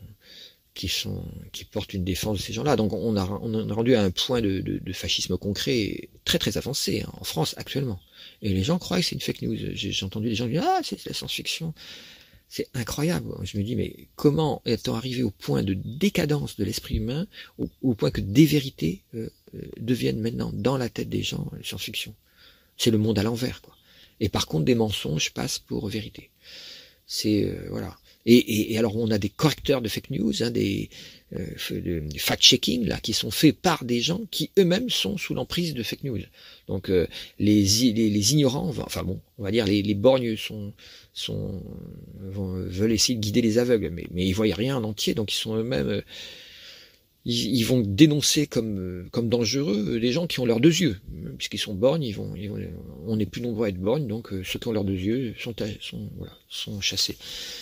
qui portent une défense de ces gens-là. Donc on a rendu à un point de fascisme concret très très avancé, hein, en France actuellement. Et les gens croient que c'est une fake news. J'ai entendu des gens dire c'est de la science-fiction. C'est incroyable. Je me dis mais comment est-on arrivé au point de décadence de l'esprit humain, au point que des vérités deviennent maintenant dans la tête des gens science-fiction. C'est le monde à l'envers, quoi. Et par contre des mensonges passent pour vérité. C'est voilà. Et alors on a des correcteurs de fake news, hein, des fact-checking là, qui sont faits par des gens qui eux-mêmes sont sous l'emprise de fake news. Donc les ignorants, enfin bon, on va dire les borgnes veulent essayer de guider les aveugles, mais ils voient rien en entier, donc ils sont eux-mêmes ils vont dénoncer comme dangereux les gens qui ont leurs deux yeux, puisqu'ils sont borgnes, on est plus nombreux à être borgnes, donc ceux qui ont leurs deux yeux sont chassés.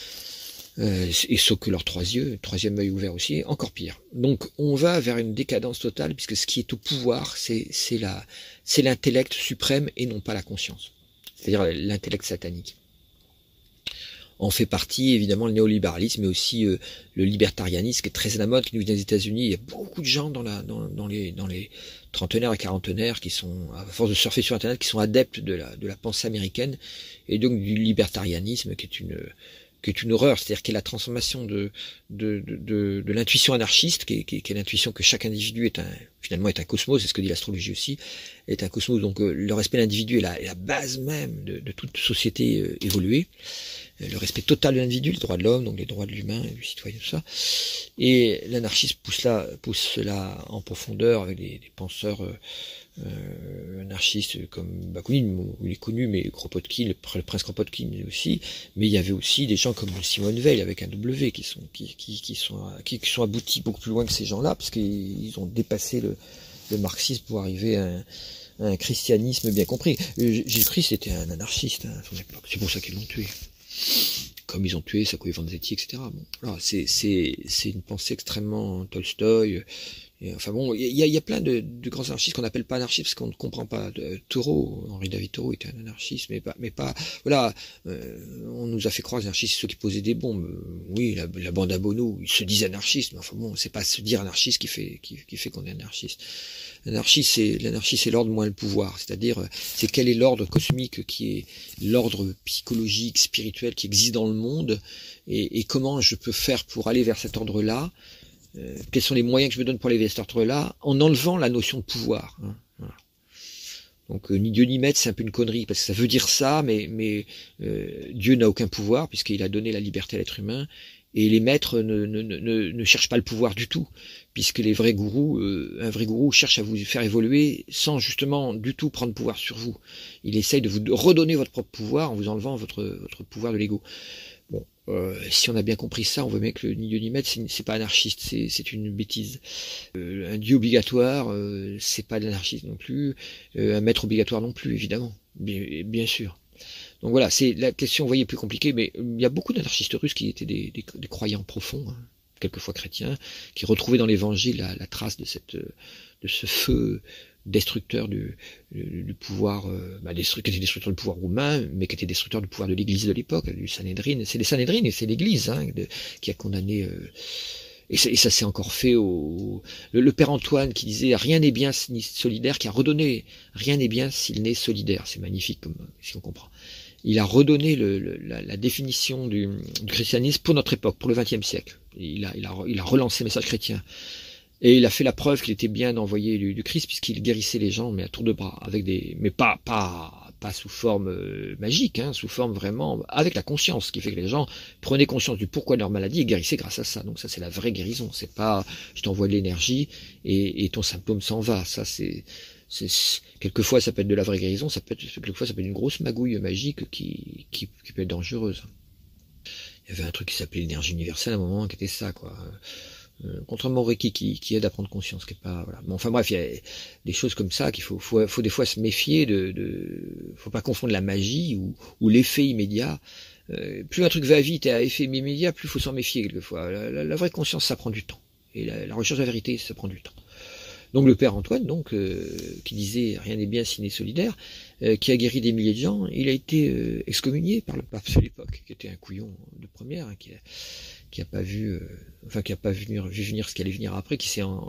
Et ceux que leurs trois yeux, troisième œil ouvert aussi, encore pire. Donc on va vers une décadence totale, puisque ce qui est au pouvoir, c'est l'intellect suprême et non pas la conscience. C'est-à-dire l'intellect satanique. En fait partie évidemment le néolibéralisme, mais aussi le libertarianisme qui est très à la mode, qui nous vient des États-Unis. Il y a beaucoup de gens dans les trentenaires et quarantenaires qui sont, à force de surfer sur Internet, qui sont adeptes de la pensée américaine et donc du libertarianisme qui est une horreur, c'est-à-dire qui est la transformation de l'intuition anarchiste, qui est l'intuition que chaque individu finalement est un cosmos, c'est ce que dit l'astrologie aussi, est un cosmos, donc le respect de l'individu est la base même de toute société évoluée, le respect total de l'individu, les droits de l'homme, donc les droits de l'humain, du citoyen, tout ça, et l'anarchisme pousse cela en profondeur avec des penseurs anarchiste comme Bakounine, il est connu, mais Kropotkin, le prince Kropotkin aussi, mais il y avait aussi des gens comme Simone Veil avec un W qui sont aboutis beaucoup plus loin que ces gens-là, parce qu'ils ont dépassé le marxisme pour arriver à un christianisme bien compris. Jésus-Christ était un anarchiste à son époque, c'est pour ça qu'ils l'ont tué. Comme ils ont tué Sakoï Vanzetti, etc. Bon, voilà, c'est une pensée extrêmement Tolstoï. Et enfin bon, il y a plein de grands anarchistes qu'on n'appelle pas anarchistes parce qu'on ne comprend pas. Thoreau, Henri David Thoreau était un anarchiste, mais pas. Voilà, on nous a fait croire les anarchistes ceux qui posaient des bombes. Oui, la bande à Bono, ils se disent anarchistes, mais enfin bon, c'est pas se dire anarchiste qui fait qu'on est anarchiste. L'anarchie, c'est l'ordre moins le pouvoir, c'est-à-dire c'est quel est l'ordre cosmique qui est l'ordre psychologique, spirituel qui existe dans le monde, et comment je peux faire pour aller vers cet ordre-là, Quels sont les moyens que je me donne pour aller vers cet ordre-là, en enlevant la notion de pouvoir. Hein, voilà. Donc ni Dieu ni maître, c'est un peu une connerie, parce que ça veut dire ça, mais Dieu n'a aucun pouvoir, puisqu'il a donné la liberté à l'être humain, et les maîtres ne cherchent pas le pouvoir du tout, puisque les vrais gourous, un vrai gourou cherche à vous faire évoluer sans justement du tout prendre pouvoir sur vous. Il essaye de vous redonner votre propre pouvoir en vous enlevant votre pouvoir de l'ego. Bon, si on a bien compris ça, on voit bien que le ni Dieu ni maître, c'est pas anarchiste, c'est une bêtise. Un Dieu obligatoire, c'est pas de l'anarchisme non plus. Un maître obligatoire non plus, évidemment, bien sûr. Donc voilà, c'est la question, vous voyez, plus compliquée, mais il y a beaucoup d'anarchistes russes qui étaient des croyants profonds, hein, quelquefois chrétiens, qui retrouvaient dans l'évangile la trace de ce feu destructeur du pouvoir, qui était destructeur du pouvoir romain, mais qui était destructeur du pouvoir de l'Église de l'époque, du Sanhédrin. C'est les Sanhédrines et c'est l'Église qui a condamné. Et ça s'est encore fait le père Antoine qui disait rien n'est bien ni solidaire, qui a redonné rien n'est bien s'il n'est solidaire. C'est magnifique comme si on comprend. Il a redonné la définition du christianisme pour notre époque, pour le XXe siècle. Il a relancé le message chrétien. Et il a fait la preuve qu'il était bien d'envoyer du Christ, puisqu'il guérissait les gens, mais à tour de bras, mais pas sous forme magique, hein, sous forme vraiment avec la conscience, ce qui fait que les gens prenaient conscience du pourquoi de leur maladie et guérissaient grâce à ça. Donc ça, c'est la vraie guérison. C'est pas je t'envoie de l'énergie et ton symptôme s'en va. Ça, quelquefois ça peut être de la vraie guérison, quelquefois ça peut être une grosse magouille magique qui peut être dangereuse. Il y avait un truc qui s'appelait l'énergie universelle à un moment qui était ça, quoi. Contrairement au Reiki qui aide à prendre conscience, qui est pas, voilà. Bon, enfin bref, il y a des choses comme ça qu'il faut des fois se méfier faut pas confondre la magie ou l'effet immédiat. Plus un truc va vite et à effet immédiat, plus il faut s'en méfier quelquefois. La vraie conscience, ça prend du temps. Et la recherche de la vérité, ça prend du temps. Donc le père Antoine, qui disait rien n'est bien s'il n'est solidaire, qui a guéri des milliers de gens, il a été excommunié par le pape de l'époque, qui était un couillon de première, hein, qui a pas vu vu venir ce qui allait venir après, qui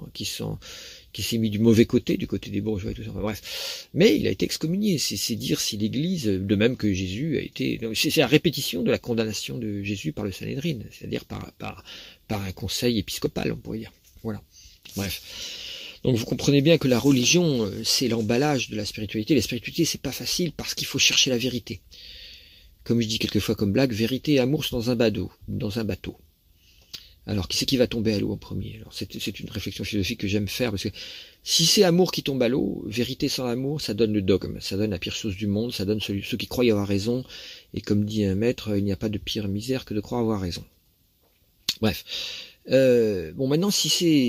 s'est mis du mauvais côté, du côté des bourgeois et tout ça. Enfin, bref. Mais il a été excommunié. C'est dire si l'Église, de même que Jésus a été, c'est la répétition de la condamnation de Jésus par le Sanhédrin, c'est-à-dire par un conseil épiscopal, on pourrait dire. Voilà. Bref. Donc vous comprenez bien que la religion, c'est l'emballage de la spiritualité. La spiritualité, c'est pas facile parce qu'il faut chercher la vérité. Comme je dis quelquefois comme blague, vérité et amour sont dans un bateau. Alors, qui c'est qui va tomber à l'eau en premier? Alors, c'est une réflexion philosophique que j'aime faire, parce que si c'est amour qui tombe à l'eau, vérité sans amour, ça donne le dogme, ça donne la pire chose du monde, ça donne ceux qui croient avoir raison, et comme dit un maître, il n'y a pas de pire misère que de croire avoir raison. Bref. Bon, maintenant, si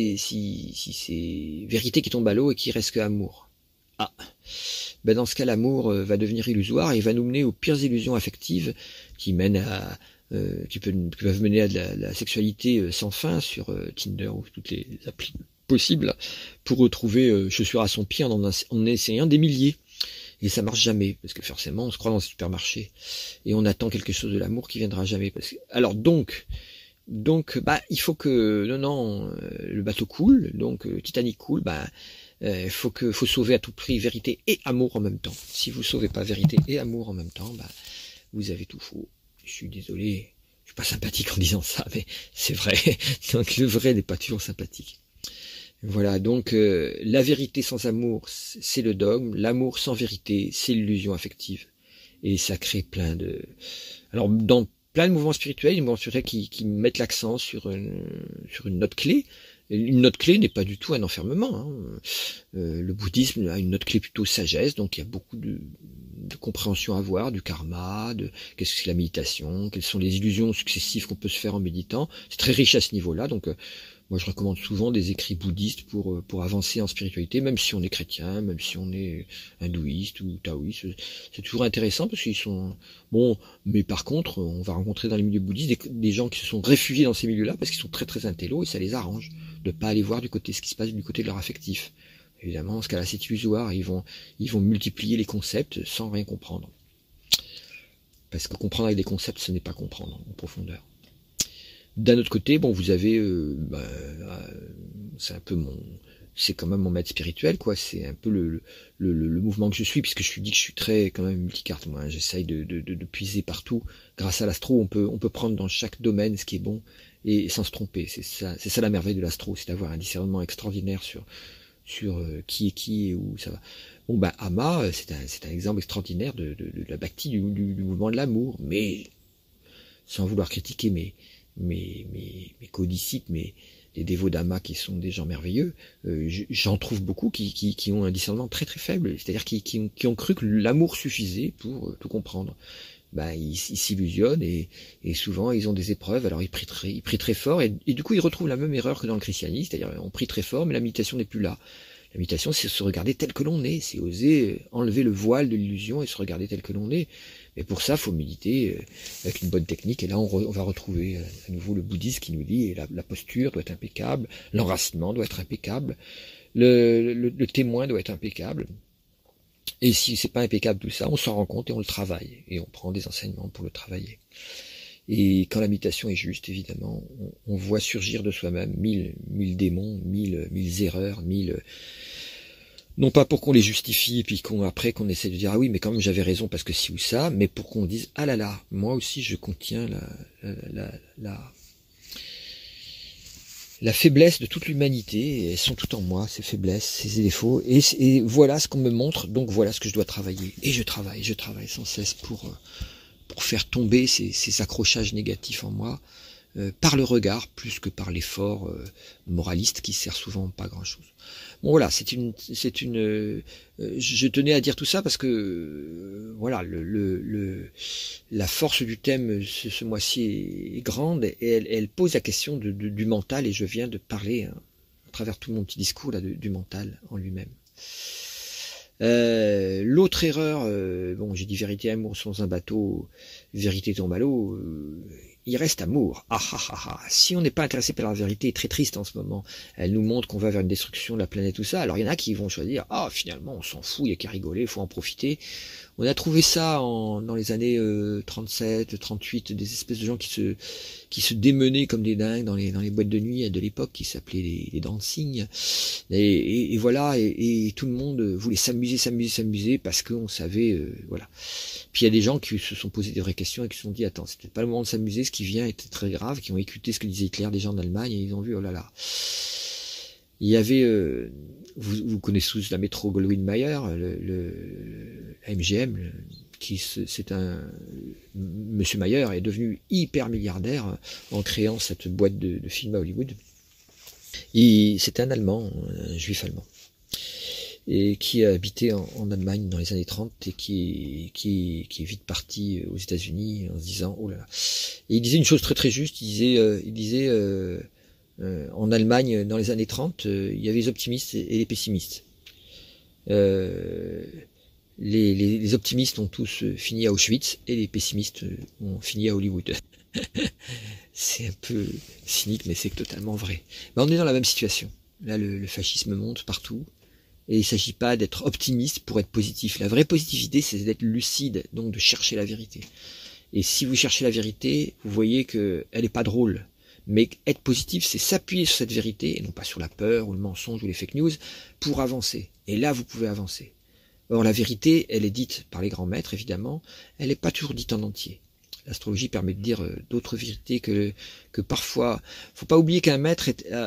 c'est vérité qui tombe à l'eau et qu'il reste que amour. Ben dans ce cas, l'amour va devenir illusoire et va nous mener aux pires illusions affectives qui mènent à qui peuvent mener à de la sexualité sans fin sur Tinder ou toutes les applis possibles pour retrouver chaussures à son pied en essayant des milliers. Et ça marche jamais, parce que forcément, on se croit dans un supermarché et on attend quelque chose de l'amour qui viendra jamais. Alors donc, il faut que le bateau coule, donc Titanic coule, faut sauver à tout prix vérité et amour en même temps. Si vous sauvez pas vérité et amour en même temps, vous avez tout faux. Je suis désolé, je suis pas sympathique en disant ça, mais c'est vrai. Donc le vrai n'est pas toujours sympathique. Voilà, donc la vérité sans amour, c'est le dogme. L'amour sans vérité, c'est l'illusion affective. Et ça crée alors dans plein de mouvements spirituels, qui mettent l'accent sur une note clé. Une note clé n'est pas du tout un enfermement. Hein. Le bouddhisme a une note clé plutôt sagesse, donc il y a beaucoup de compréhension à avoir, du karma, qu'est-ce que c'est la méditation, quelles sont les illusions successives qu'on peut se faire en méditant. C'est très riche à ce niveau-là, donc moi je recommande souvent des écrits bouddhistes pour avancer en spiritualité, même si on est chrétien, même si on est hindouiste ou taoïste. C'est toujours intéressant parce qu'ils sont bon, mais par contre, on va rencontrer dans les milieux bouddhistes des gens qui se sont réfugiés dans ces milieux-là parce qu'ils sont très très intello et ça les arrange de pas aller voir ce qui se passe du côté de leur affectif. Évidemment, dans ce cas-là, c'est illusoire. Ils vont multiplier les concepts sans rien comprendre. Parce que comprendre avec des concepts, ce n'est pas comprendre en profondeur. D'un autre côté, bon, vous avez, c'est quand même mon maître spirituel, quoi. C'est un peu le mouvement que je suis, puisque je suis très quand même multicarte. Moi, j'essaye de puiser partout. Grâce à l'astro, on peut prendre dans chaque domaine ce qui est bon et sans se tromper. C'est ça la merveille de l'astro, c'est d'avoir un discernement extraordinaire sur qui est qui et où ça va. Bon ben Ama, c'est un exemple extraordinaire de la bhakti, du mouvement de l'amour, mais sans vouloir critiquer mes codisciples, les dévots d'Ama qui sont des gens merveilleux, j'en trouve beaucoup qui ont un discernement très très faible, c'est-à-dire qui ont cru que l'amour suffisait pour tout comprendre. Ben, ils s'illusionnent et souvent ils ont des épreuves, alors ils prient très fort et du coup ils retrouvent la même erreur que dans le christianisme, c'est-à-dire on prie très fort mais la méditation n'est plus là. La méditation c'est se regarder tel que l'on est, c'est oser enlever le voile de l'illusion et se regarder tel que l'on est. Mais pour ça, faut méditer avec une bonne technique. Et là, on va retrouver à nouveau le bouddhisme qui nous dit la posture doit être impeccable, l'enracinement doit être impeccable, le témoin doit être impeccable. Et si c'est pas impeccable tout ça, on s'en rend compte et on le travaille. Et on prend des enseignements pour le travailler. Et quand la méditation est juste, évidemment, on voit surgir de soi-même mille démons, mille erreurs, non pas pour qu'on les justifie et puis après qu'on essaie de dire ah oui mais quand même j'avais raison parce que si ou ça, mais pour qu'on dise ah là là, moi aussi je contiens la faiblesse de toute l'humanité, elles sont toutes en moi, ces faiblesses, ces défauts, et voilà ce qu'on me montre, donc voilà ce que je dois travailler. Et je travaille sans cesse pour faire tomber ces accrochages négatifs en moi, par le regard plus que par l'effort moraliste qui sert souvent pas grand chose. Bon voilà, je tenais à dire tout ça parce que voilà, la force du thème ce mois-ci est grande et elle pose la question du mental et je viens de parler à travers tout mon petit discours là du mental en lui-même. L'autre erreur, bon j'ai dit vérité et amour sont un bateau, vérité tombe à l'eau, il reste amour. Si on n'est pas intéressé par la vérité, très triste en ce moment, elle nous montre qu'on va vers une destruction de la planète, tout ça, alors il y en a qui vont choisir, finalement on s'en fout, il n'y a qu'à rigoler, il faut en profiter. On a trouvé ça dans les années 37, 38, des espèces de gens qui se démenaient comme des dingues dans les boîtes de nuit de l'époque qui s'appelaient les dancing. Et voilà, et tout le monde voulait s'amuser parce qu'on savait, voilà. Puis il y a des gens qui se sont posé des vraies questions et qui se sont dit attends, c'était pas le moment de s'amuser, ce qui vient était très grave, qui ont écouté ce que disait Hitler déjà en Allemagne et ils ont vu oh là là. Il y avait, vous connaissez tous la métro Goldwyn-Mayer, le MGM, c'est un Monsieur Mayer est devenu hyper milliardaire en créant cette boîte de films à Hollywood. C'était un Allemand, un juif allemand, et qui a habité en Allemagne dans les années 30 et qui est vite parti aux États-Unis en se disant oh là là. Et il disait une chose très très juste. Il disait en Allemagne, dans les années 30, il y avait les optimistes et les pessimistes. Les optimistes ont tous fini à Auschwitz et les pessimistes ont fini à Hollywood. C'est un peu cynique, mais c'est totalement vrai. Mais on est dans la même situation. Là, le fascisme monte partout. Et il ne s'agit pas d'être optimiste pour être positif. La vraie positivité, c'est d'être lucide, donc de chercher la vérité. Et si vous cherchez la vérité, vous voyez qu'elle n'est pas drôle. Mais être positif, c'est s'appuyer sur cette vérité, et non pas sur la peur, ou le mensonge, ou les fake news, pour avancer. Et là, vous pouvez avancer. Or, la vérité, elle est dite par les grands maîtres, évidemment, elle n'est pas toujours dite en entier. L'astrologie permet de dire d'autres vérités que parfois... Faut pas oublier qu'un maître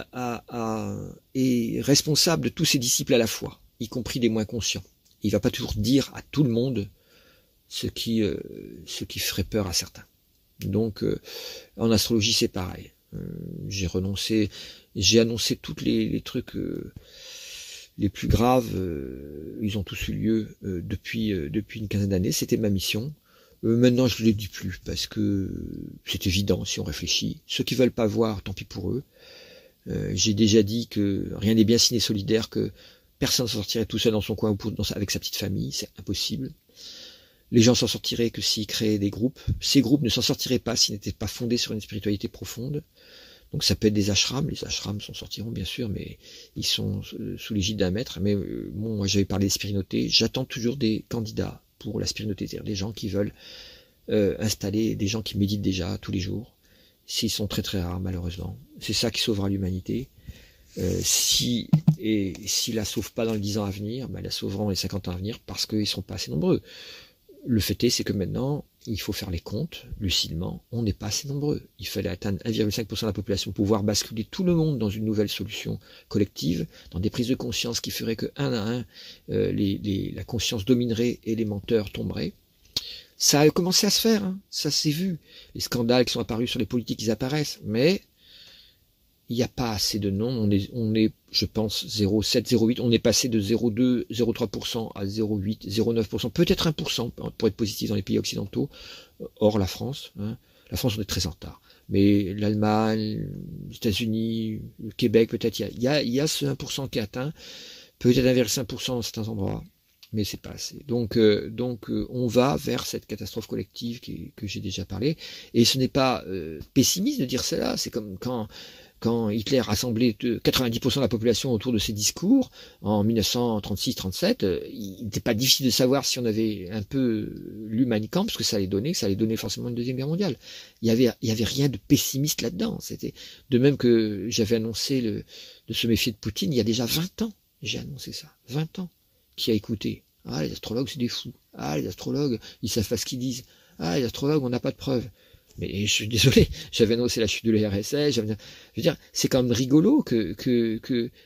est responsable de tous ses disciples à la fois, y compris des moins conscients. Il va pas toujours dire à tout le monde ce qui ferait peur à certains. Donc, en astrologie, c'est pareil. J'ai annoncé tous les trucs les plus graves, ils ont tous eu lieu depuis une quinzaine d'années, c'était ma mission. Maintenant je ne le dis plus parce que c'est évident si on réfléchit. Ceux qui veulent pas voir, tant pis pour eux. J'ai déjà dit que rien n'est bien ciné solidaire, que personne ne s'en sortirait tout seul dans son coin ou avec sa petite famille, c'est impossible. Les gens s'en sortiraient que s'ils créaient des groupes. Ces groupes ne s'en sortiraient pas s'ils n'étaient pas fondés sur une spiritualité profonde. Donc ça peut être des ashrams, les ashrams s'en sortiront bien sûr, mais ils sont sous l'égide d'un maître. Mais bon, moi j'avais parlé des spiritualités, j'attends toujours des candidats pour la spiritualité, c'est-à-dire des gens qui veulent installer, des gens qui méditent déjà tous les jours. S'ils sont très très rares malheureusement. C'est ça qui sauvera l'humanité. Si la sauve pas dans les 10 ans à venir, la sauveront les 50 ans à venir parce qu'ils ne seront pas assez nombreux. Le fait est, c'est que maintenant, il faut faire les comptes lucidement, on n'est pas assez nombreux. Il fallait atteindre 1,5% de la population pour pouvoir basculer tout le monde dans une nouvelle solution collective, dans des prises de conscience qui feraient que un à un, la conscience dominerait et les menteurs tomberaient. Ça a commencé à se faire, hein, ça s'est vu. Les scandales qui sont apparus sur les politiques, ils apparaissent, mais il n'y a pas assez de noms. On est, je pense, 0,7, 0,8. On est passé de 0,2, 0,3% à 0,8, 0,9%, peut-être 1% pour être positif dans les pays occidentaux, hors la France. Hein. La France, on est très en retard. Mais l'Allemagne, les États-Unis, le Québec, peut-être, il y a ce 1% qui est atteint, peut-être 1,5% dans certains endroits, mais c'est pas assez. Donc, on va vers cette catastrophe collective que j'ai déjà parlé. Et ce n'est pas pessimiste de dire cela. C'est comme quand Hitler rassemblait 90% de la population autour de ses discours en 1936-37, il n'était pas difficile de savoir si on avait un peu lu Mein Kampf, parce que ça allait donner forcément une deuxième guerre mondiale. Il y avait rien de pessimiste là-dedans. C'était de même que j'avais annoncé de se méfier de Poutine il y a déjà 20 ans. J'ai annoncé ça, 20 ans. Qui a écouté? Ah, les astrologues, c'est des fous. Ah, les astrologues, ils savent pas ce qu'ils disent. Ah, les astrologues, on n'a pas de preuves. Mais je suis désolé, j'avais annoncé la chute de l'URSS, je veux dire, c'est quand même rigolo que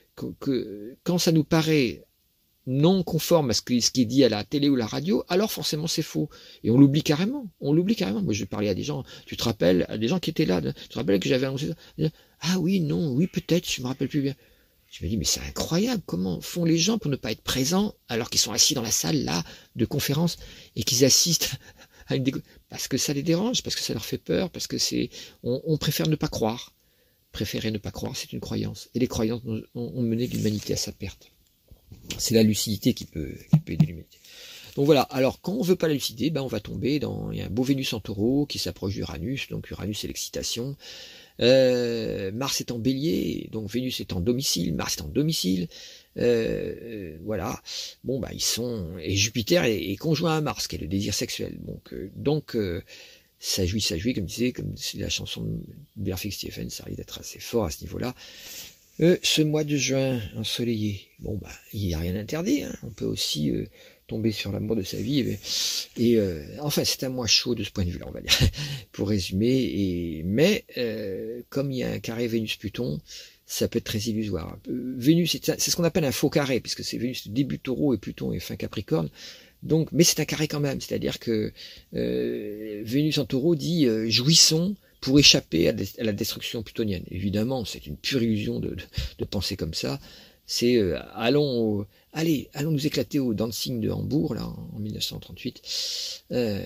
quand ça nous paraît non conforme à ce qui est dit à la télé ou la radio, alors forcément c'est faux. Et on l'oublie carrément. Moi, je parlais à des gens, tu te rappelles, à des gens qui étaient là, tu te rappelles que j'avais annoncé ça? Ah oui, non, oui, peut-être, je me rappelle plus bien. Je me dis, mais c'est incroyable, comment font les gens pour ne pas être présents alors qu'ils sont assis dans la salle, là, de conférence, et qu'ils assistent à une parce que ça les dérange, parce que ça leur fait peur, parce que on préfère ne pas croire. Préférer ne pas croire, c'est une croyance. Et les croyances ont mené l'humanité à sa perte. C'est la lucidité qui peut aider l'humanité. Donc voilà, alors quand on veut pas la lucidité, on va tomber il y a un beau Vénus en taureau qui s'approche d'Uranus, donc Uranus c'est l'excitation. Mars est en bélier, donc Vénus est en domicile, Mars est en domicile, voilà. Bon et Jupiter est conjoint à Mars, qui est le désir sexuel. Donc ça jouit, comme c'est la chanson de Berfix Stephen, ça arrive d'être assez fort à ce niveau-là. Ce mois de juin ensoleillé, il n'y a rien d'interdit, hein. On peut aussi tomber sur l'amour de sa vie, enfin c'est un mois chaud de ce point de vue-là, on va dire, pour résumer, mais comme il y a un carré Vénus-Pluton, ça peut être très illusoire. Vénus, c'est ce qu'on appelle un faux carré, puisque c'est Vénus début Taureau et Pluton est fin Capricorne, donc, mais c'est un carré quand même, c'est-à-dire que Vénus en Taureau dit jouissons pour échapper à la destruction plutonienne. Évidemment, c'est une pure illusion de penser comme ça. C'est allons nous éclater au dancing de Hambourg là en 1938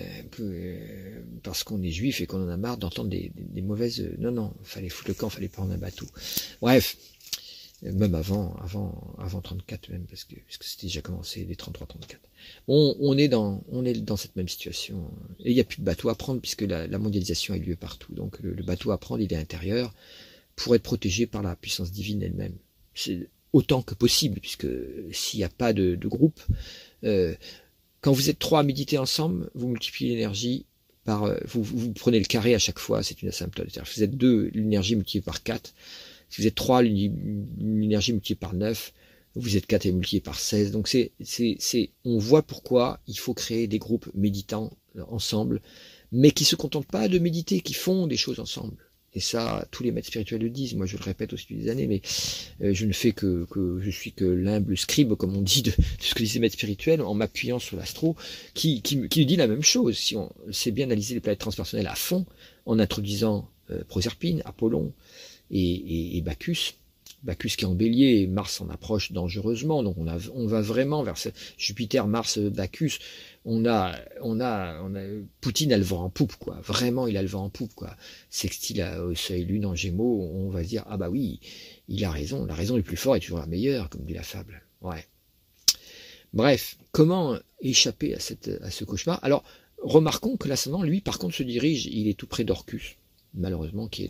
parce qu'on est juif et qu'on en a marre d'entendre des mauvaises. Non, fallait foutre le camp, fallait prendre un bateau. Bref, même avant 34 même parce que c'était déjà commencé dès 33-34. On est dans cette même situation et il n'y a plus de bateau à prendre puisque la mondialisation a lieu partout. Donc le bateau à prendre il est intérieur pour être protégé par la puissance divine elle-même. C'est autant que possible, puisque s'il n'y a pas de groupe, quand vous êtes 3 à méditer ensemble, vous multipliez l'énergie par, vous prenez le carré à chaque fois, c'est une asymptote. C'est-à-dire que vous êtes 2, l'énergie multipliée par 4. Si vous êtes 3, l'énergie multipliée par 9. Vous êtes 4 et multiplié par 16. Donc on voit pourquoi il faut créer des groupes méditants ensemble, mais qui se contentent pas de méditer, qui font des choses ensemble. Et ça, tous les maîtres spirituels le disent. Moi, je le répète aussi depuis des années, mais je ne fais je suis que l'humble scribe, comme on dit, de ce que disent les maîtres spirituels, en m'appuyant sur l'astro, qui dit la même chose. Si on sait bien analyser les planètes transpersonnelles à fond, en introduisant Proserpine, Apollon et Bacchus. Bacchus qui est en bélier, et Mars en approche dangereusement, donc on va vraiment vers Jupiter, Mars, Bacchus. On a Poutine a le vent en poupe, quoi. Vraiment, il a le vent en poupe, quoi. Sextile au seuil lune en Gémeaux, on va se dire ah bah oui, il a raison. La raison du plus fort est toujours la meilleure, comme dit la fable. Ouais. Bref, comment échapper à ce cauchemar? Alors, remarquons que l'ascendant, lui, par contre, se dirige. Il est tout près d'Orcus. Malheureusement, qui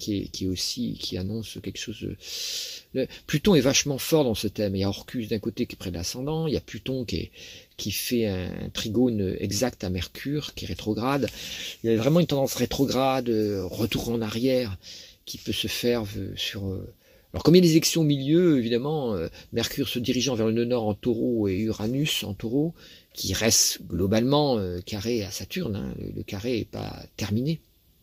annonce quelque chose de... Pluton est vachement fort dans ce thème. Il y a Orcus d'un côté qui est près de l'ascendant, il y a Pluton qui fait un trigone exact à Mercure, qui est rétrograde. Il y a vraiment une tendance rétrograde, retour en arrière, qui peut se faire sur Alors comme il y a des élections au milieu, évidemment, Mercure se dirigeant vers le nord en taureau et Uranus en taureau, qui reste globalement carré à Saturne, hein, le carré n'est pas terminé.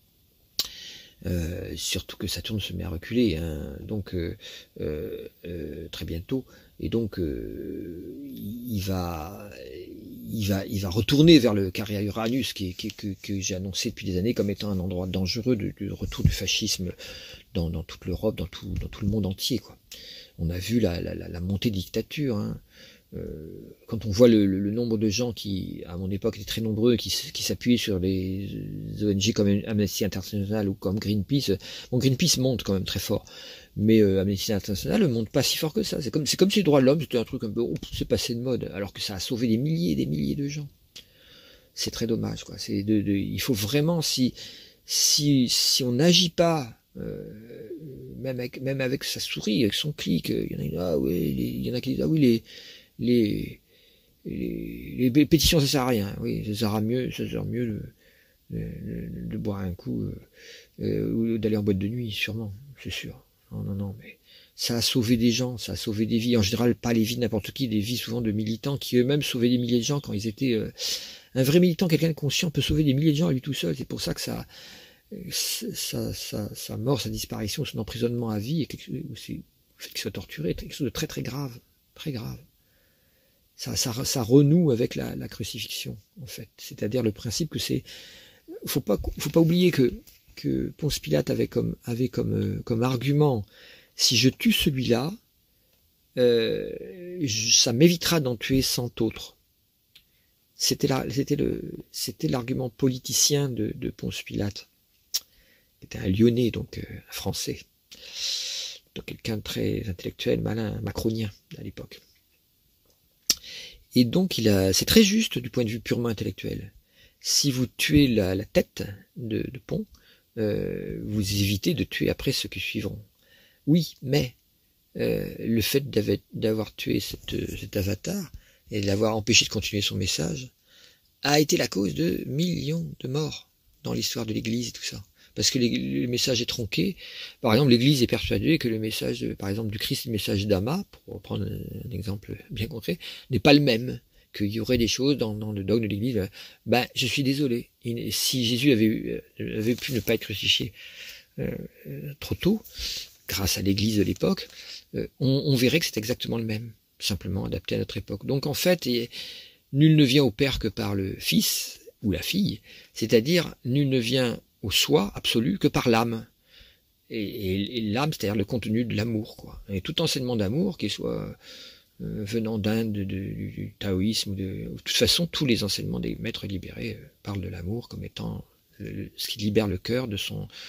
Surtout que Saturne se met à reculer, hein, donc très bientôt, et donc il va retourner vers le carré à Uranus que j'ai annoncé depuis des années comme étant un endroit dangereux de retour du fascisme dans toute l'Europe, dans tout le monde entier, quoi. On a vu la montée des dictatures, hein. Quand on voit le nombre de gens qui, à mon époque, étaient très nombreux, qui s'appuyaient sur les ONG comme Amnesty International ou comme Greenpeace. Bon, Greenpeace monte quand même très fort, mais Amnesty International ne monte pas si fort que ça. C'est comme si les droits de l'homme, c'était un truc un peu, c'est passé de mode, alors que ça a sauvé des milliers et des milliers de gens. C'est très dommage, quoi. Il faut vraiment, si on n'agit pas, même avec sa souris, avec son clic, il y en a qui disent, ah oui, les pétitions ça sert à rien, oui, ça sert mieux de boire un coup ou d'aller en boîte de nuit, sûrement, c'est sûr. Non, mais ça a sauvé des gens, ça a sauvé des vies, en général pas les vies de n'importe qui, des vies souvent de militants qui eux-mêmes sauvaient des milliers de gens quand ils étaient un vrai militant, quelqu'un de conscient peut sauver des milliers de gens à lui tout seul. C'est pour ça que sa mort, sa disparition, son emprisonnement à vie, ou le fait qu'il soit torturé, quelque chose de très très grave, très grave. Ça renoue avec la crucifixion, en fait. C'est-à-dire le principe que faut pas oublier que Ponce Pilate avait comme argument, si je tue celui-là, ça m'évitera d'en tuer 100 autres. C'était l'argument politicien de Ponce Pilate, qui était un Lyonnais, donc un Français, donc quelqu'un de très intellectuel, malin, macronien à l'époque. Et donc c'est très juste du point de vue purement intellectuel. Si vous tuez la tête de Pont, vous évitez de tuer après ceux qui suivront. Oui, mais le fait d'avoir tué cet avatar et de l'avoir empêché de continuer son message a été la cause de millions de morts dans l'histoire de l'Église et tout ça. Parce que le message est tronqué. Par exemple, l'Église est persuadée que le message, par exemple, du Christ, le message d'Ama, pour prendre un exemple bien concret, n'est pas le même. Qu'il y aurait des choses dans le dogme de l'Église. Ben, je suis désolé. Si Jésus avait pu ne pas être crucifié trop tôt, grâce à l'Église de l'époque, on verrait que c'est exactement le même, simplement adapté à notre époque. Donc en fait, nul ne vient au Père que par le Fils ou la fille, c'est-à-dire nul ne vient au soi absolu que par l'âme. Et l'âme, c'est-à-dire le contenu de l'amour, quoi. Et tout enseignement d'amour, qu'il soit venant d'Inde, du taoïsme, de toute façon, tous les enseignements des maîtres libérés parlent de l'amour comme étant ce qui libère le cœur de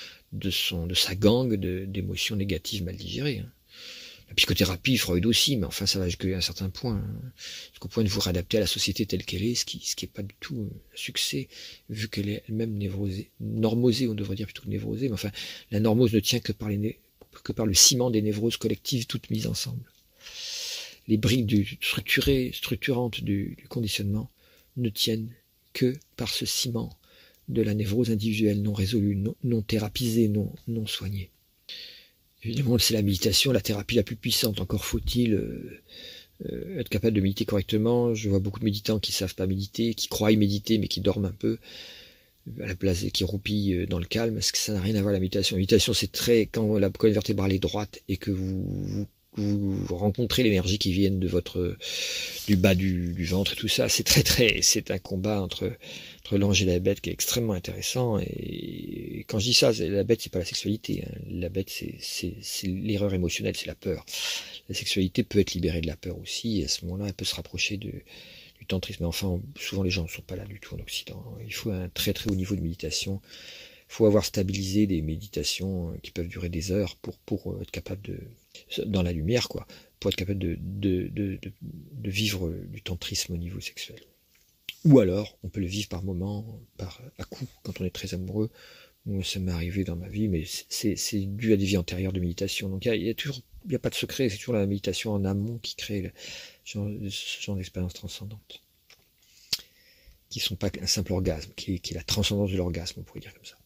sa gangue d'émotions négatives mal digérées. Hein. La psychothérapie, Freud aussi, mais enfin ça va jusqu'à un certain point, hein. Jusqu'au point de vous réadapter à la société telle qu'elle est, ce qui est pas du tout un succès, vu qu'elle est elle-même normosée, on devrait dire plutôt névrosée, mais enfin la normose ne tient que par le ciment des névroses collectives toutes mises ensemble. Les briques structurantes du conditionnement ne tiennent que par ce ciment de la névrose individuelle non résolue, non thérapisée, non soignée. Évidemment, c'est la méditation, la thérapie la plus puissante. Encore faut-il être capable de méditer correctement. Je vois beaucoup de méditants qui savent pas méditer, qui croient méditer, mais qui dorment un peu, à la place qui roupillent dans le calme, parce que ça n'a rien à voir avec la méditation. La méditation, c'est quand la colonne vertébrale est droite et que vous rencontrez l'énergie qui vient du bas du ventre et tout ça. C'est un combat entre l'ange et la bête qui est extrêmement intéressant. Et quand je dis ça, la bête, c'est pas la sexualité, hein. La bête, c'est l'erreur émotionnelle, c'est la peur. La sexualité peut être libérée de la peur aussi, et à ce moment-là, elle peut se rapprocher du tantrisme. Mais enfin, souvent les gens ne sont pas là du tout en Occident. Il faut un très très haut niveau de méditation. Il faut avoir stabilisé des méditations qui peuvent durer des heures pour être capable dans la lumière, quoi, pour être capable de vivre du tantrisme au niveau sexuel. Ou alors, on peut le vivre par moments, à coup, quand on est très amoureux. Moi, ça m'est arrivé dans ma vie, mais c'est dû à des vies antérieures de méditation. Donc, il y a pas de secret, c'est toujours la méditation en amont qui crée ce genre d'expériences transcendantes. Qui sont pas un simple orgasme, qui est la transcendance de l'orgasme, on pourrait dire comme ça.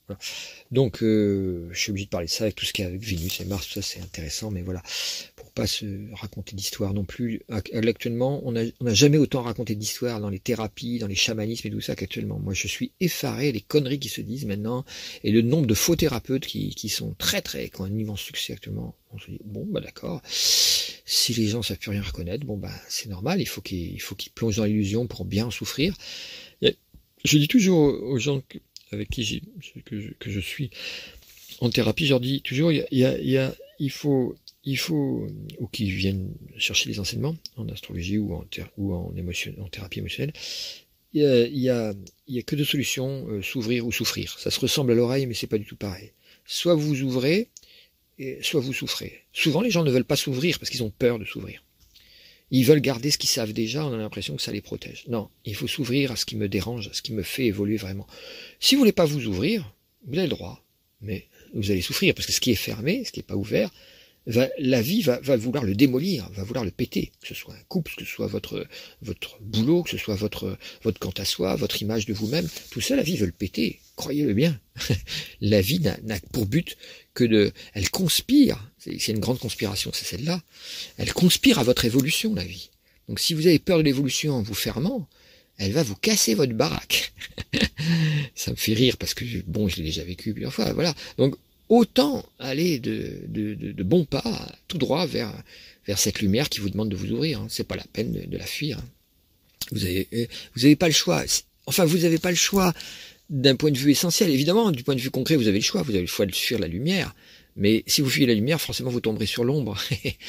Voilà. Donc, je suis obligé de parler de ça avec tout ce qu'il y a avec Vénus et Mars, tout ça c'est intéressant, mais voilà, pour pas se raconter d'histoire non plus. Actuellement, on n'a jamais autant raconté d'histoire dans les thérapies, dans les chamanismes et tout ça qu'actuellement. Moi, je suis effaré les conneries qui se disent maintenant et le nombre de faux thérapeutes qui sont qui ont un immense succès actuellement. On se dit bon, bah d'accord. Si les gens savent plus rien reconnaître, bon bah c'est normal. Il faut qu'ils plongent dans l'illusion pour bien souffrir. Je dis toujours aux gens avec qui que je suis en thérapie, je leur dis toujours, il faut, ou qui viennent chercher des enseignements en astrologie ou en thérapie émotionnelle, il y a que deux solutions, s'ouvrir ou souffrir. Ça se ressemble à l'oreille, mais c'est pas du tout pareil. Soit vous ouvrez, soit vous souffrez. Souvent, les gens ne veulent pas s'ouvrir parce qu'ils ont peur de s'ouvrir. Ils veulent garder ce qu'ils savent déjà, on a l'impression que ça les protège. Non, il faut s'ouvrir à ce qui me dérange, à ce qui me fait évoluer vraiment. Si vous voulez pas vous ouvrir, vous avez le droit, mais vous allez souffrir, parce que ce qui est fermé, ce qui n'est pas ouvert, la vie va vouloir le démolir, va vouloir le péter, que ce soit un couple, que ce soit votre boulot, que ce soit votre quant à soi, votre image de vous-même, tout ça, la vie veut le péter, croyez-le bien. La vie n'a pour but que elle conspire, c'est une grande conspiration, c'est celle-là, elle conspire à votre évolution, la vie. Donc si vous avez peur de l'évolution en vous fermant, elle va vous casser votre baraque. Ça me fait rire parce que, bon, je l'ai déjà vécu plusieurs fois, voilà. Donc, autant aller de bons pas, tout droit vers cette lumière qui vous demande de vous ouvrir. Hein. C'est pas la peine de la fuir. Hein. Vous avez pas le choix. Enfin, vous n'avez pas le choix d'un point de vue essentiel. Évidemment, du point de vue concret, vous avez le choix. Vous avez le choix de fuir la lumière. Mais si vous fuyez la lumière, forcément, vous tomberez sur l'ombre.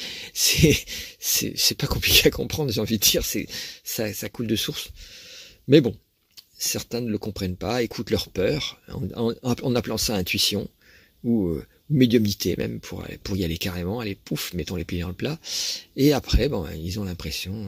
c'est pas compliqué à comprendre, j'ai envie de dire. Ça coule de source. Mais bon, certains ne le comprennent pas, écoutent leur peur, en appelant ça intuition, ou médiumnité même, pour y aller carrément, allez, pouf, mettons les pieds dans le plat. Et après, bon, ils ont l'impression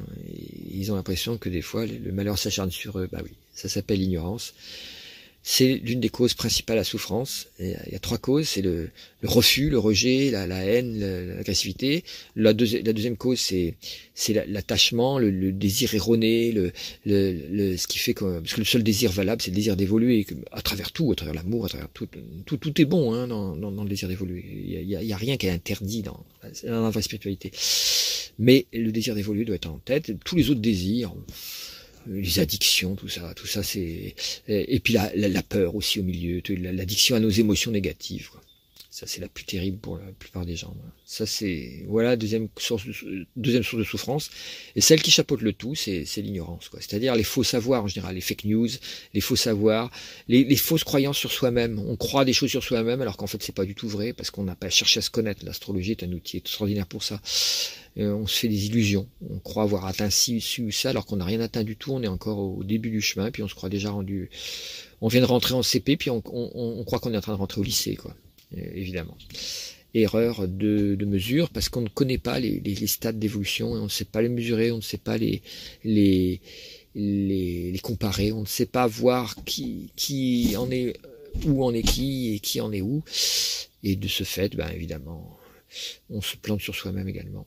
que des fois, le malheur s'acharne sur eux. Bah oui, ça s'appelle l'ignorance. C'est l'une des causes principales à la souffrance. Il y a trois causes, c'est le refus, le rejet, la haine, l'agressivité. La deuxième cause, c'est l'attachement, le désir erroné, ce qui fait que, parce que le seul désir valable, c'est le désir d'évoluer, à travers tout, à travers l'amour, à travers tout est bon, hein, dans le désir d'évoluer. Il y a rien qui est interdit dans la vraie spiritualité. Mais le désir d'évoluer doit être en tête. Tous les autres désirs, les addictions, tout ça c'est, et puis la peur aussi au milieu, l'addiction à nos émotions négatives, quoi. Ça c'est la plus terrible pour la plupart des gens. Ça c'est, voilà, deuxième source de souffrance. Et celle qui chapeaute le tout, c'est l'ignorance, quoi. C'est-à-dire les faux savoirs en général, les fake news, les faux savoirs, les fausses croyances sur soi-même. On croit des choses sur soi-même alors qu'en fait c'est pas du tout vrai parce qu'on n'a pas cherché à se connaître. L'astrologie est un outil extraordinaire pour ça. On se fait des illusions. On croit avoir atteint ci ou ça alors qu'on n'a rien atteint du tout. On est encore au début du chemin puis on se croit déjà rendu. On vient de rentrer en CP puis on croit qu'on est en train de rentrer au lycée, quoi. Évidemment. Erreur de mesure parce qu'on ne connaît pas les stades d'évolution et on ne sait pas les mesurer, on ne sait pas les comparer, on ne sait pas voir qui en est, où en est qui et qui en est où. Et de ce fait, ben évidemment, on se plante sur soi-même également.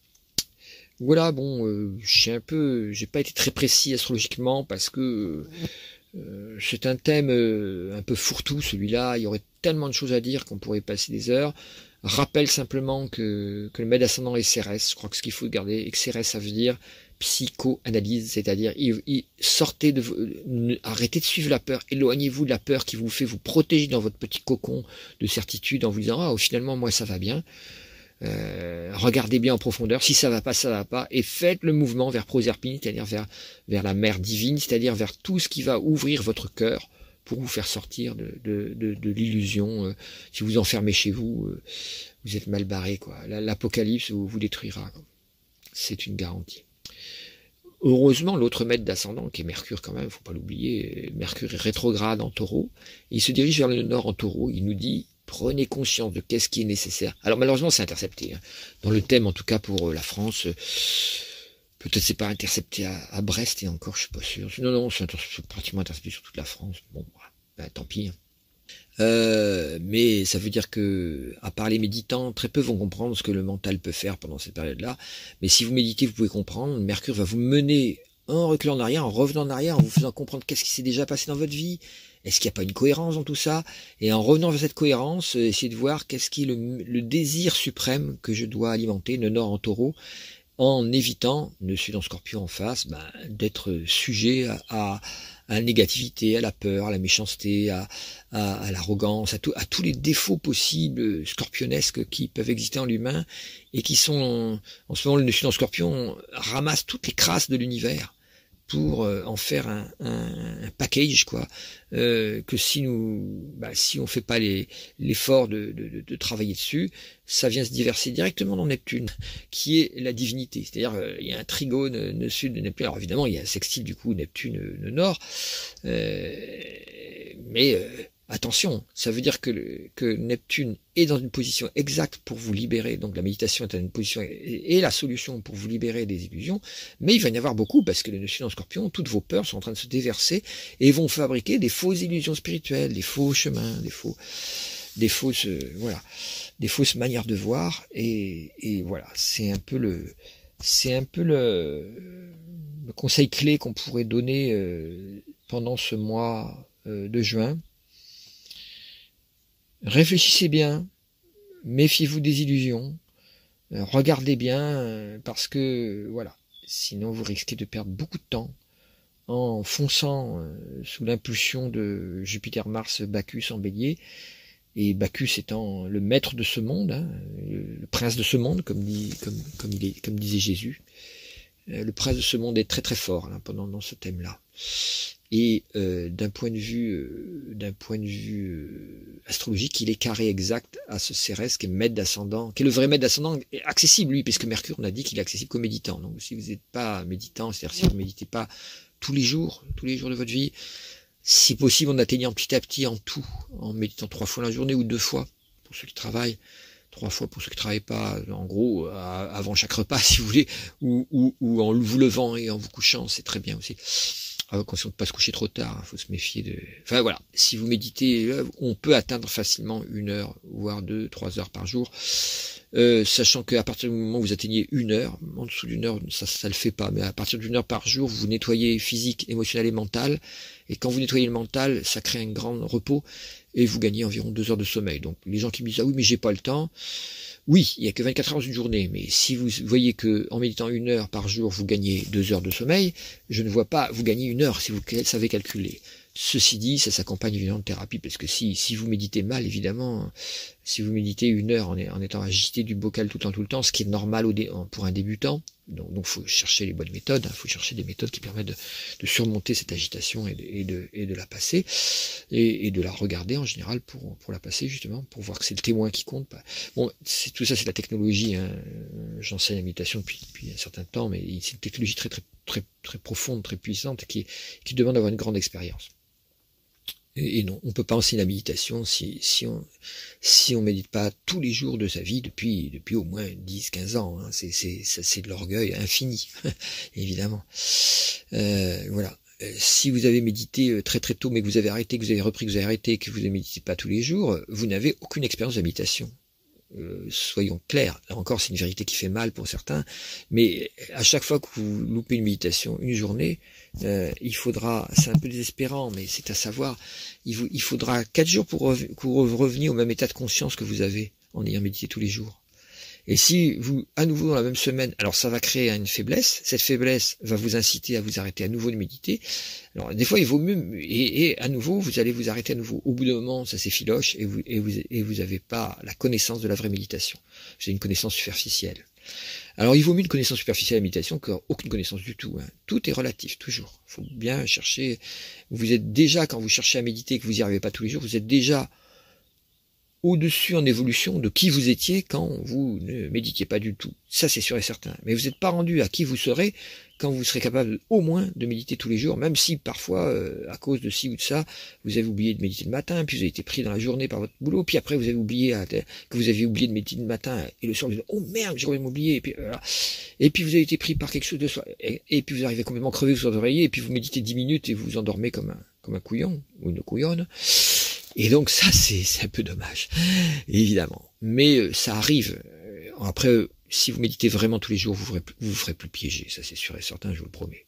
Voilà, bon, j'ai pas été très précis astrologiquement parce que c'est un thème un peu fourre-tout, celui-là. Il y aurait tellement de choses à dire qu'on pourrait passer des heures. Rappelle simplement que le maître ascendant est CRS. Je crois que ce qu'il faut garder, et que CRS, ça veut dire psycho-analyse, c'est-à-dire arrêtez de suivre la peur, éloignez-vous de la peur qui vous fait vous protéger dans votre petit cocon de certitude en vous disant finalement moi ça va bien. Regardez bien en profondeur, si ça va pas, et faites le mouvement vers Proserpine, c'est-à-dire vers la mer divine, c'est-à-dire vers tout ce qui va ouvrir votre cœur pour vous faire sortir de l'illusion. Si vous enfermez chez vous, vous êtes mal barré, quoi. L'apocalypse vous détruira, quoi. C'est une garantie. Heureusement, l'autre maître d'ascendant, qui est Mercure quand même, faut pas l'oublier, Mercure est rétrograde en Taureau, il se dirige vers le nord en Taureau, il nous dit prenez conscience de qu'est-ce qui est nécessaire. Alors malheureusement c'est intercepté, hein. Dans le thème en tout cas pour la France, peut-être c'est pas intercepté à Brest et encore je suis pas sûr. Non, c'est pratiquement intercepté sur toute la France. Bon, ben, tant pis. Hein. Mais ça veut dire que, à part les méditants, très peu vont comprendre ce que le mental peut faire pendant cette période-là. Mais si vous méditez, vous pouvez comprendre. Mercure va vous mener en reculant en arrière, en revenant en arrière, en vous faisant comprendre qu'est-ce qui s'est déjà passé dans votre vie. Est-ce qu'il n'y a pas une cohérence dans tout ça? Et en revenant vers cette cohérence, essayez de voir qu'est-ce qui est le désir suprême que je dois alimenter, nœud nord en taureau, en évitant, ne suis dans Scorpion en face, d'être sujet à la négativité, à la peur, à la méchanceté, à l'arrogance, à tous les défauts possibles scorpionesques qui peuvent exister en l'humain et qui sont, en ce moment, le Sud en Scorpion ramasse toutes les crasses de l'univers pour en faire un package, quoi, que si on fait pas l'effort de travailler dessus, ça vient se diverser directement dans Neptune, qui est la divinité. C'est-à-dire, il y a un trigone nœud sud de Neptune. Alors évidemment, il y a un sextile du coup Neptune nœud nord, mais attention, ça veut dire que Neptune est dans une position exacte pour vous libérer, donc la méditation est dans une position et la solution pour vous libérer des illusions, mais il va y en avoir beaucoup parce que le nœud sud en Scorpion, toutes vos peurs sont en train de se déverser et vont fabriquer des fausses illusions spirituelles, des faux chemins, des fausses manières de voir et voilà, c'est un peu le conseil clé qu'on pourrait donner pendant ce mois de juin. Réfléchissez bien, méfiez-vous des illusions, regardez bien, parce que voilà, sinon vous risquez de perdre beaucoup de temps en fonçant sous l'impulsion de Jupiter-Mars Bacchus en Bélier, et Bacchus étant le maître de ce monde, hein, le prince de ce monde, comme disait Jésus. Le prince de ce monde est très très fort là, dans ce thème-là. Et d'un point de vue astrologique, il est carré exact à ce Cérès qui est maître d'ascendant, qui est le vrai maître d'ascendant, accessible lui, puisque Mercure on a dit qu'il est accessible qu'aux méditants. Donc si vous n'êtes pas méditant, c'est-à-dire si vous ne méditez pas tous les jours de votre vie, si possible en atteignant petit à petit en tout, en méditant 3 fois la journée ou 2 fois pour ceux qui travaillent, 3 fois pour ceux qui travaillent pas, en gros avant chaque repas si vous voulez, ou en vous levant et en vous couchant, c'est très bien aussi. Attention de ne pas se coucher trop tard, faut se méfier de... Enfin voilà, si vous méditez, on peut atteindre facilement 1 heure, voire 2, 3 heures par jour, sachant qu'à partir du moment où vous atteignez 1 heure, en dessous d'1 heure, ça le fait pas, mais à partir d'1 heure par jour, vous nettoyez physique, émotionnel et mental, et quand vous nettoyez le mental, ça crée un grand repos, et vous gagnez environ 2 heures de sommeil. Donc les gens qui me disent « Ah oui, mais j'ai pas le temps », oui, il n'y a que 24 heures dans une journée, mais si vous voyez que en méditant 1 heure par jour, vous gagnez 2 heures de sommeil, je ne vois pas vous gagner 1 heure si vous savez calculer. Ceci dit, ça s'accompagne évidemment de thérapie, parce que si vous méditez mal, évidemment, si vous méditez 1 heure en étant agité du bocal tout le temps, ce qui est normal pour un débutant, donc faut chercher les bonnes méthodes, faut chercher des méthodes qui permettent de surmonter cette agitation et de la passer, et de la regarder en général pour la passer justement, pour voir que c'est le témoin qui compte. Bon, tout ça c'est la technologie, hein. J'enseigne la méditation depuis un certain temps, mais c'est une technologie très très très très profonde, très puissante, qui demande d'avoir une grande expérience. Et non, on peut pas enseigner la méditation si on médite pas tous les jours de sa vie depuis au moins 10-15 ans. Hein. C'est de l'orgueil infini, évidemment. Voilà. Si vous avez médité très très tôt, mais que vous avez arrêté, que vous avez repris, que vous avez arrêté, que vous ne méditez pas tous les jours, vous n'avez aucune expérience de méditation. Soyons clairs, là encore c'est une vérité qui fait mal pour certains, mais à chaque fois que vous loupez une méditation, une journée, il faudra, c'est un peu désespérant, mais c'est à savoir, il faudra 4 jours pour revenir au même état de conscience que vous avez en ayant médité tous les jours. Et si vous, à nouveau dans la même semaine, alors ça va créer une faiblesse, cette faiblesse va vous inciter à vous arrêter à nouveau de méditer. Alors des fois il vaut mieux, et à nouveau vous allez vous arrêter à nouveau. Au bout d'un moment ça s'effiloche et vous avez pas la connaissance de la vraie méditation. Vous avez une connaissance superficielle. Alors il vaut mieux une connaissance superficielle de la méditation qu'aucune connaissance du tout. Hein. Tout est relatif, toujours. Il faut bien chercher. Vous êtes déjà, quand vous cherchez à méditer et que vous n'y arrivez pas tous les jours, vous êtes déjà au-dessus en évolution de qui vous étiez quand vous ne méditiez pas du tout. Ça, c'est sûr et certain. Mais vous n'êtes pas rendu à qui vous serez quand vous serez capable au moins de méditer tous les jours, même si parfois, à cause de ci ou de ça, vous avez oublié de méditer le matin, puis vous avez été pris dans la journée par votre boulot, puis après vous avez oublié que vous aviez oublié de méditer le matin, et le soir vous dites « Oh merde, j'ai complètement oublié », et puis voilà. Et puis vous avez été pris par quelque chose de soi, et puis vous arrivez complètement crevé sur votre oreiller, et puis vous méditez 10 minutes et vous vous endormez comme un couillon, ou une couillonne. Et donc ça, c'est un peu dommage, évidemment. Mais ça arrive. Après, si vous méditez vraiment tous les jours, vous ferez plus piéger. Ça, c'est sûr et certain, je vous le promets.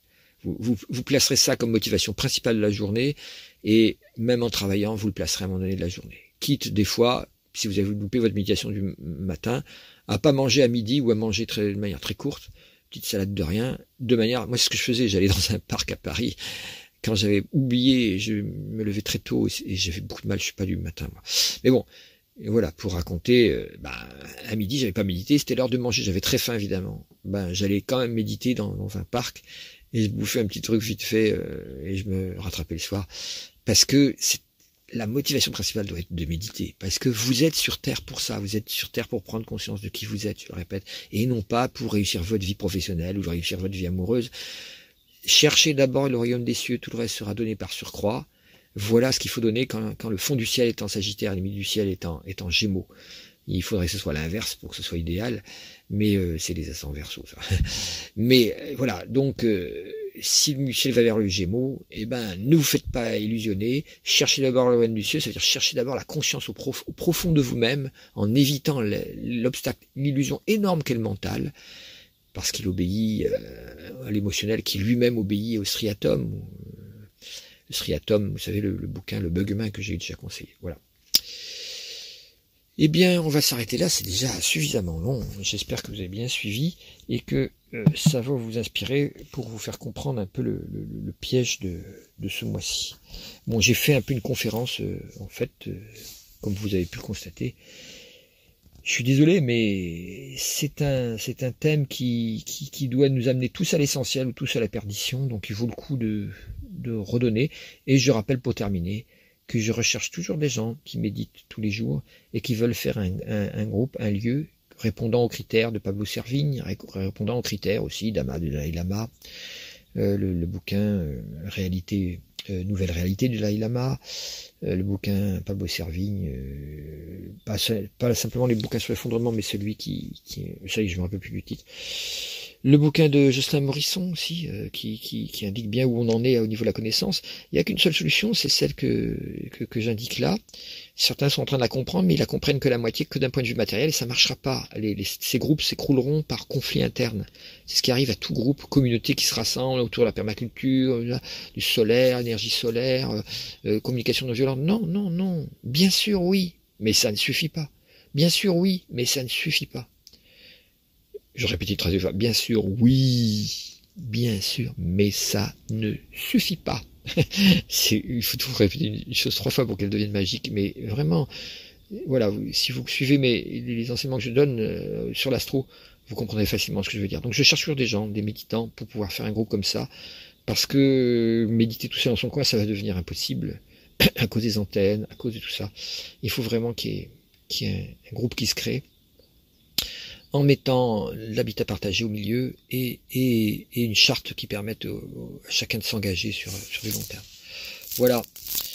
Vous placerez ça comme motivation principale de la journée, et même en travaillant, vous le placerez à un moment donné de la journée. Quitte des fois, si vous avez loupé votre méditation du matin, à pas manger à midi ou à manger de manière très courte, petite salade de rien, moi c'est ce que je faisais, j'allais dans un parc à Paris, quand j'avais oublié, je me levais très tôt et j'avais beaucoup de mal, je suis pas du matin moi. Mais bon, et voilà, pour raconter, à midi, j'avais pas médité, c'était l'heure de manger, j'avais très faim évidemment. J'allais quand même méditer dans un parc et je bouffais un petit truc vite fait et je me rattrapais le soir, parce que la motivation principale doit être de méditer, parce que vous êtes sur Terre pour ça, vous êtes sur Terre pour prendre conscience de qui vous êtes, je le répète, et non pas pour réussir votre vie professionnelle ou réussir votre vie amoureuse. Cherchez d'abord le royaume des cieux, tout le reste sera donné par surcroît. Voilà ce qu'il faut donner quand le fond du ciel est en Sagittaire, le milieu du ciel est en Gémeaux. Il faudrait que ce soit l'inverse pour que ce soit idéal, mais c'est les ascendants Verseaux, ça. Mais voilà, donc si le ciel va vers le Gémeaux, ne vous faites pas illusionner, cherchez d'abord le royaume du ciel, ça veut dire cherchez d'abord la conscience au profond de vous-même, en évitant l'obstacle, l'illusion énorme qu'est le mental, parce qu'il obéit à l'émotionnel, qui lui-même obéit au striatum. Le striatum, vous savez, le bouquin, le bug humain que j'ai déjà conseillé. Voilà. Eh bien, on va s'arrêter là, c'est déjà suffisamment long. J'espère que vous avez bien suivi et que ça va vous inspirer pour vous faire comprendre un peu le piège de ce mois-ci. Bon, j'ai fait un peu une conférence, en fait, comme vous avez pu le constater. Je suis désolé, mais c'est un thème qui doit nous amener tous à l'essentiel ou tous à la perdition, donc il vaut le coup de redonner. Et je rappelle pour terminer que je recherche toujours des gens qui méditent tous les jours et qui veulent faire un groupe, un lieu répondant aux critères de Pablo Servigne, répondant aux critères aussi d'Ama, de Dalai Lama, le bouquin Nouvelle réalité du Dalai Lama, le bouquin Pablo Servigne, pas simplement les bouquins sur l'effondrement, mais celui ça y est, je me rappelle plus du titre. Le bouquin de Jocelyn Morisson aussi, qui indique bien où on en est au niveau de la connaissance. Il n'y a qu'une seule solution, c'est celle que j'indique là. Certains sont en train de la comprendre, mais ils la comprennent que la moitié, que d'un point de vue matériel, et ça marchera pas. Ces groupes s'écrouleront par conflit interne. C'est ce qui arrive à tout groupe, communauté qui se rassemble autour de la permaculture, du solaire, énergie solaire, communication non violente. Non. Bien sûr, oui, mais ça ne suffit pas. Bien sûr, oui, mais ça ne suffit pas. Je répète 13 fois, bien sûr, oui, bien sûr, mais ça ne suffit pas. Il faut toujours répéter une chose 3 fois pour qu'elle devienne magique, mais vraiment, voilà, si vous suivez les enseignements que je donne sur l'astro, vous comprendrez facilement ce que je veux dire. Donc je cherche toujours des gens, des méditants, pour pouvoir faire un groupe comme ça, parce que méditer tout seul dans son coin, ça va devenir impossible, à cause des antennes, à cause de tout ça. Il faut vraiment qu'il y ait un groupe qui se crée, en mettant l'habitat partagé au milieu et une charte qui permette à chacun de s'engager sur du long terme. Voilà.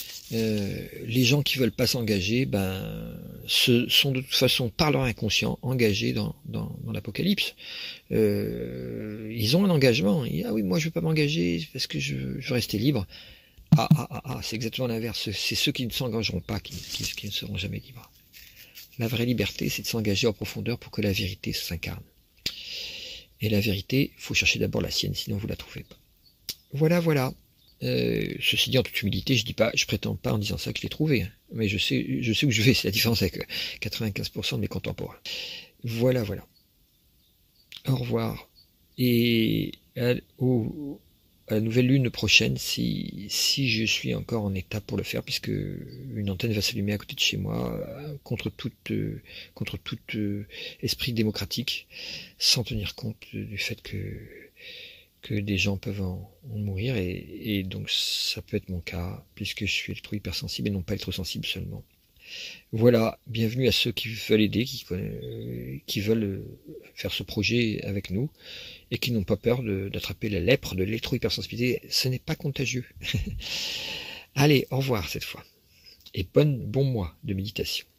Les gens qui veulent pas s'engager, sont de toute façon, par leur inconscient, engagés dans l'apocalypse. Ils ont un engagement. Ah oui, moi je veux pas m'engager parce que je veux rester libre. C'est exactement l'inverse. C'est ceux qui ne s'engageront pas qui ne seront jamais libres. La vraie liberté, c'est de s'engager en profondeur pour que la vérité s'incarne. Et la vérité, il faut chercher d'abord la sienne, sinon vous la trouvez pas. Voilà. Ceci dit, en toute humilité, je prétends pas en disant ça que je l'ai trouvé, hein, mais je sais où je vais, c'est la différence avec 95% de mes contemporains. Voilà. Au revoir. Et à la nouvelle lune prochaine, si je suis encore en état pour le faire, puisque une antenne va s'allumer à côté de chez moi, contre tout esprit démocratique, sans tenir compte du fait que des gens peuvent en mourir, et donc ça peut être mon cas, puisque je suis électro hypersensible et non pas électrosensible seulement. Voilà, bienvenue à ceux qui veulent aider, qui veulent faire ce projet avec nous, et qui n'ont pas peur d'attraper la lèpre de l'électro-hypersensibilité. Ce n'est pas contagieux. Allez, au revoir cette fois. Et bon mois de méditation.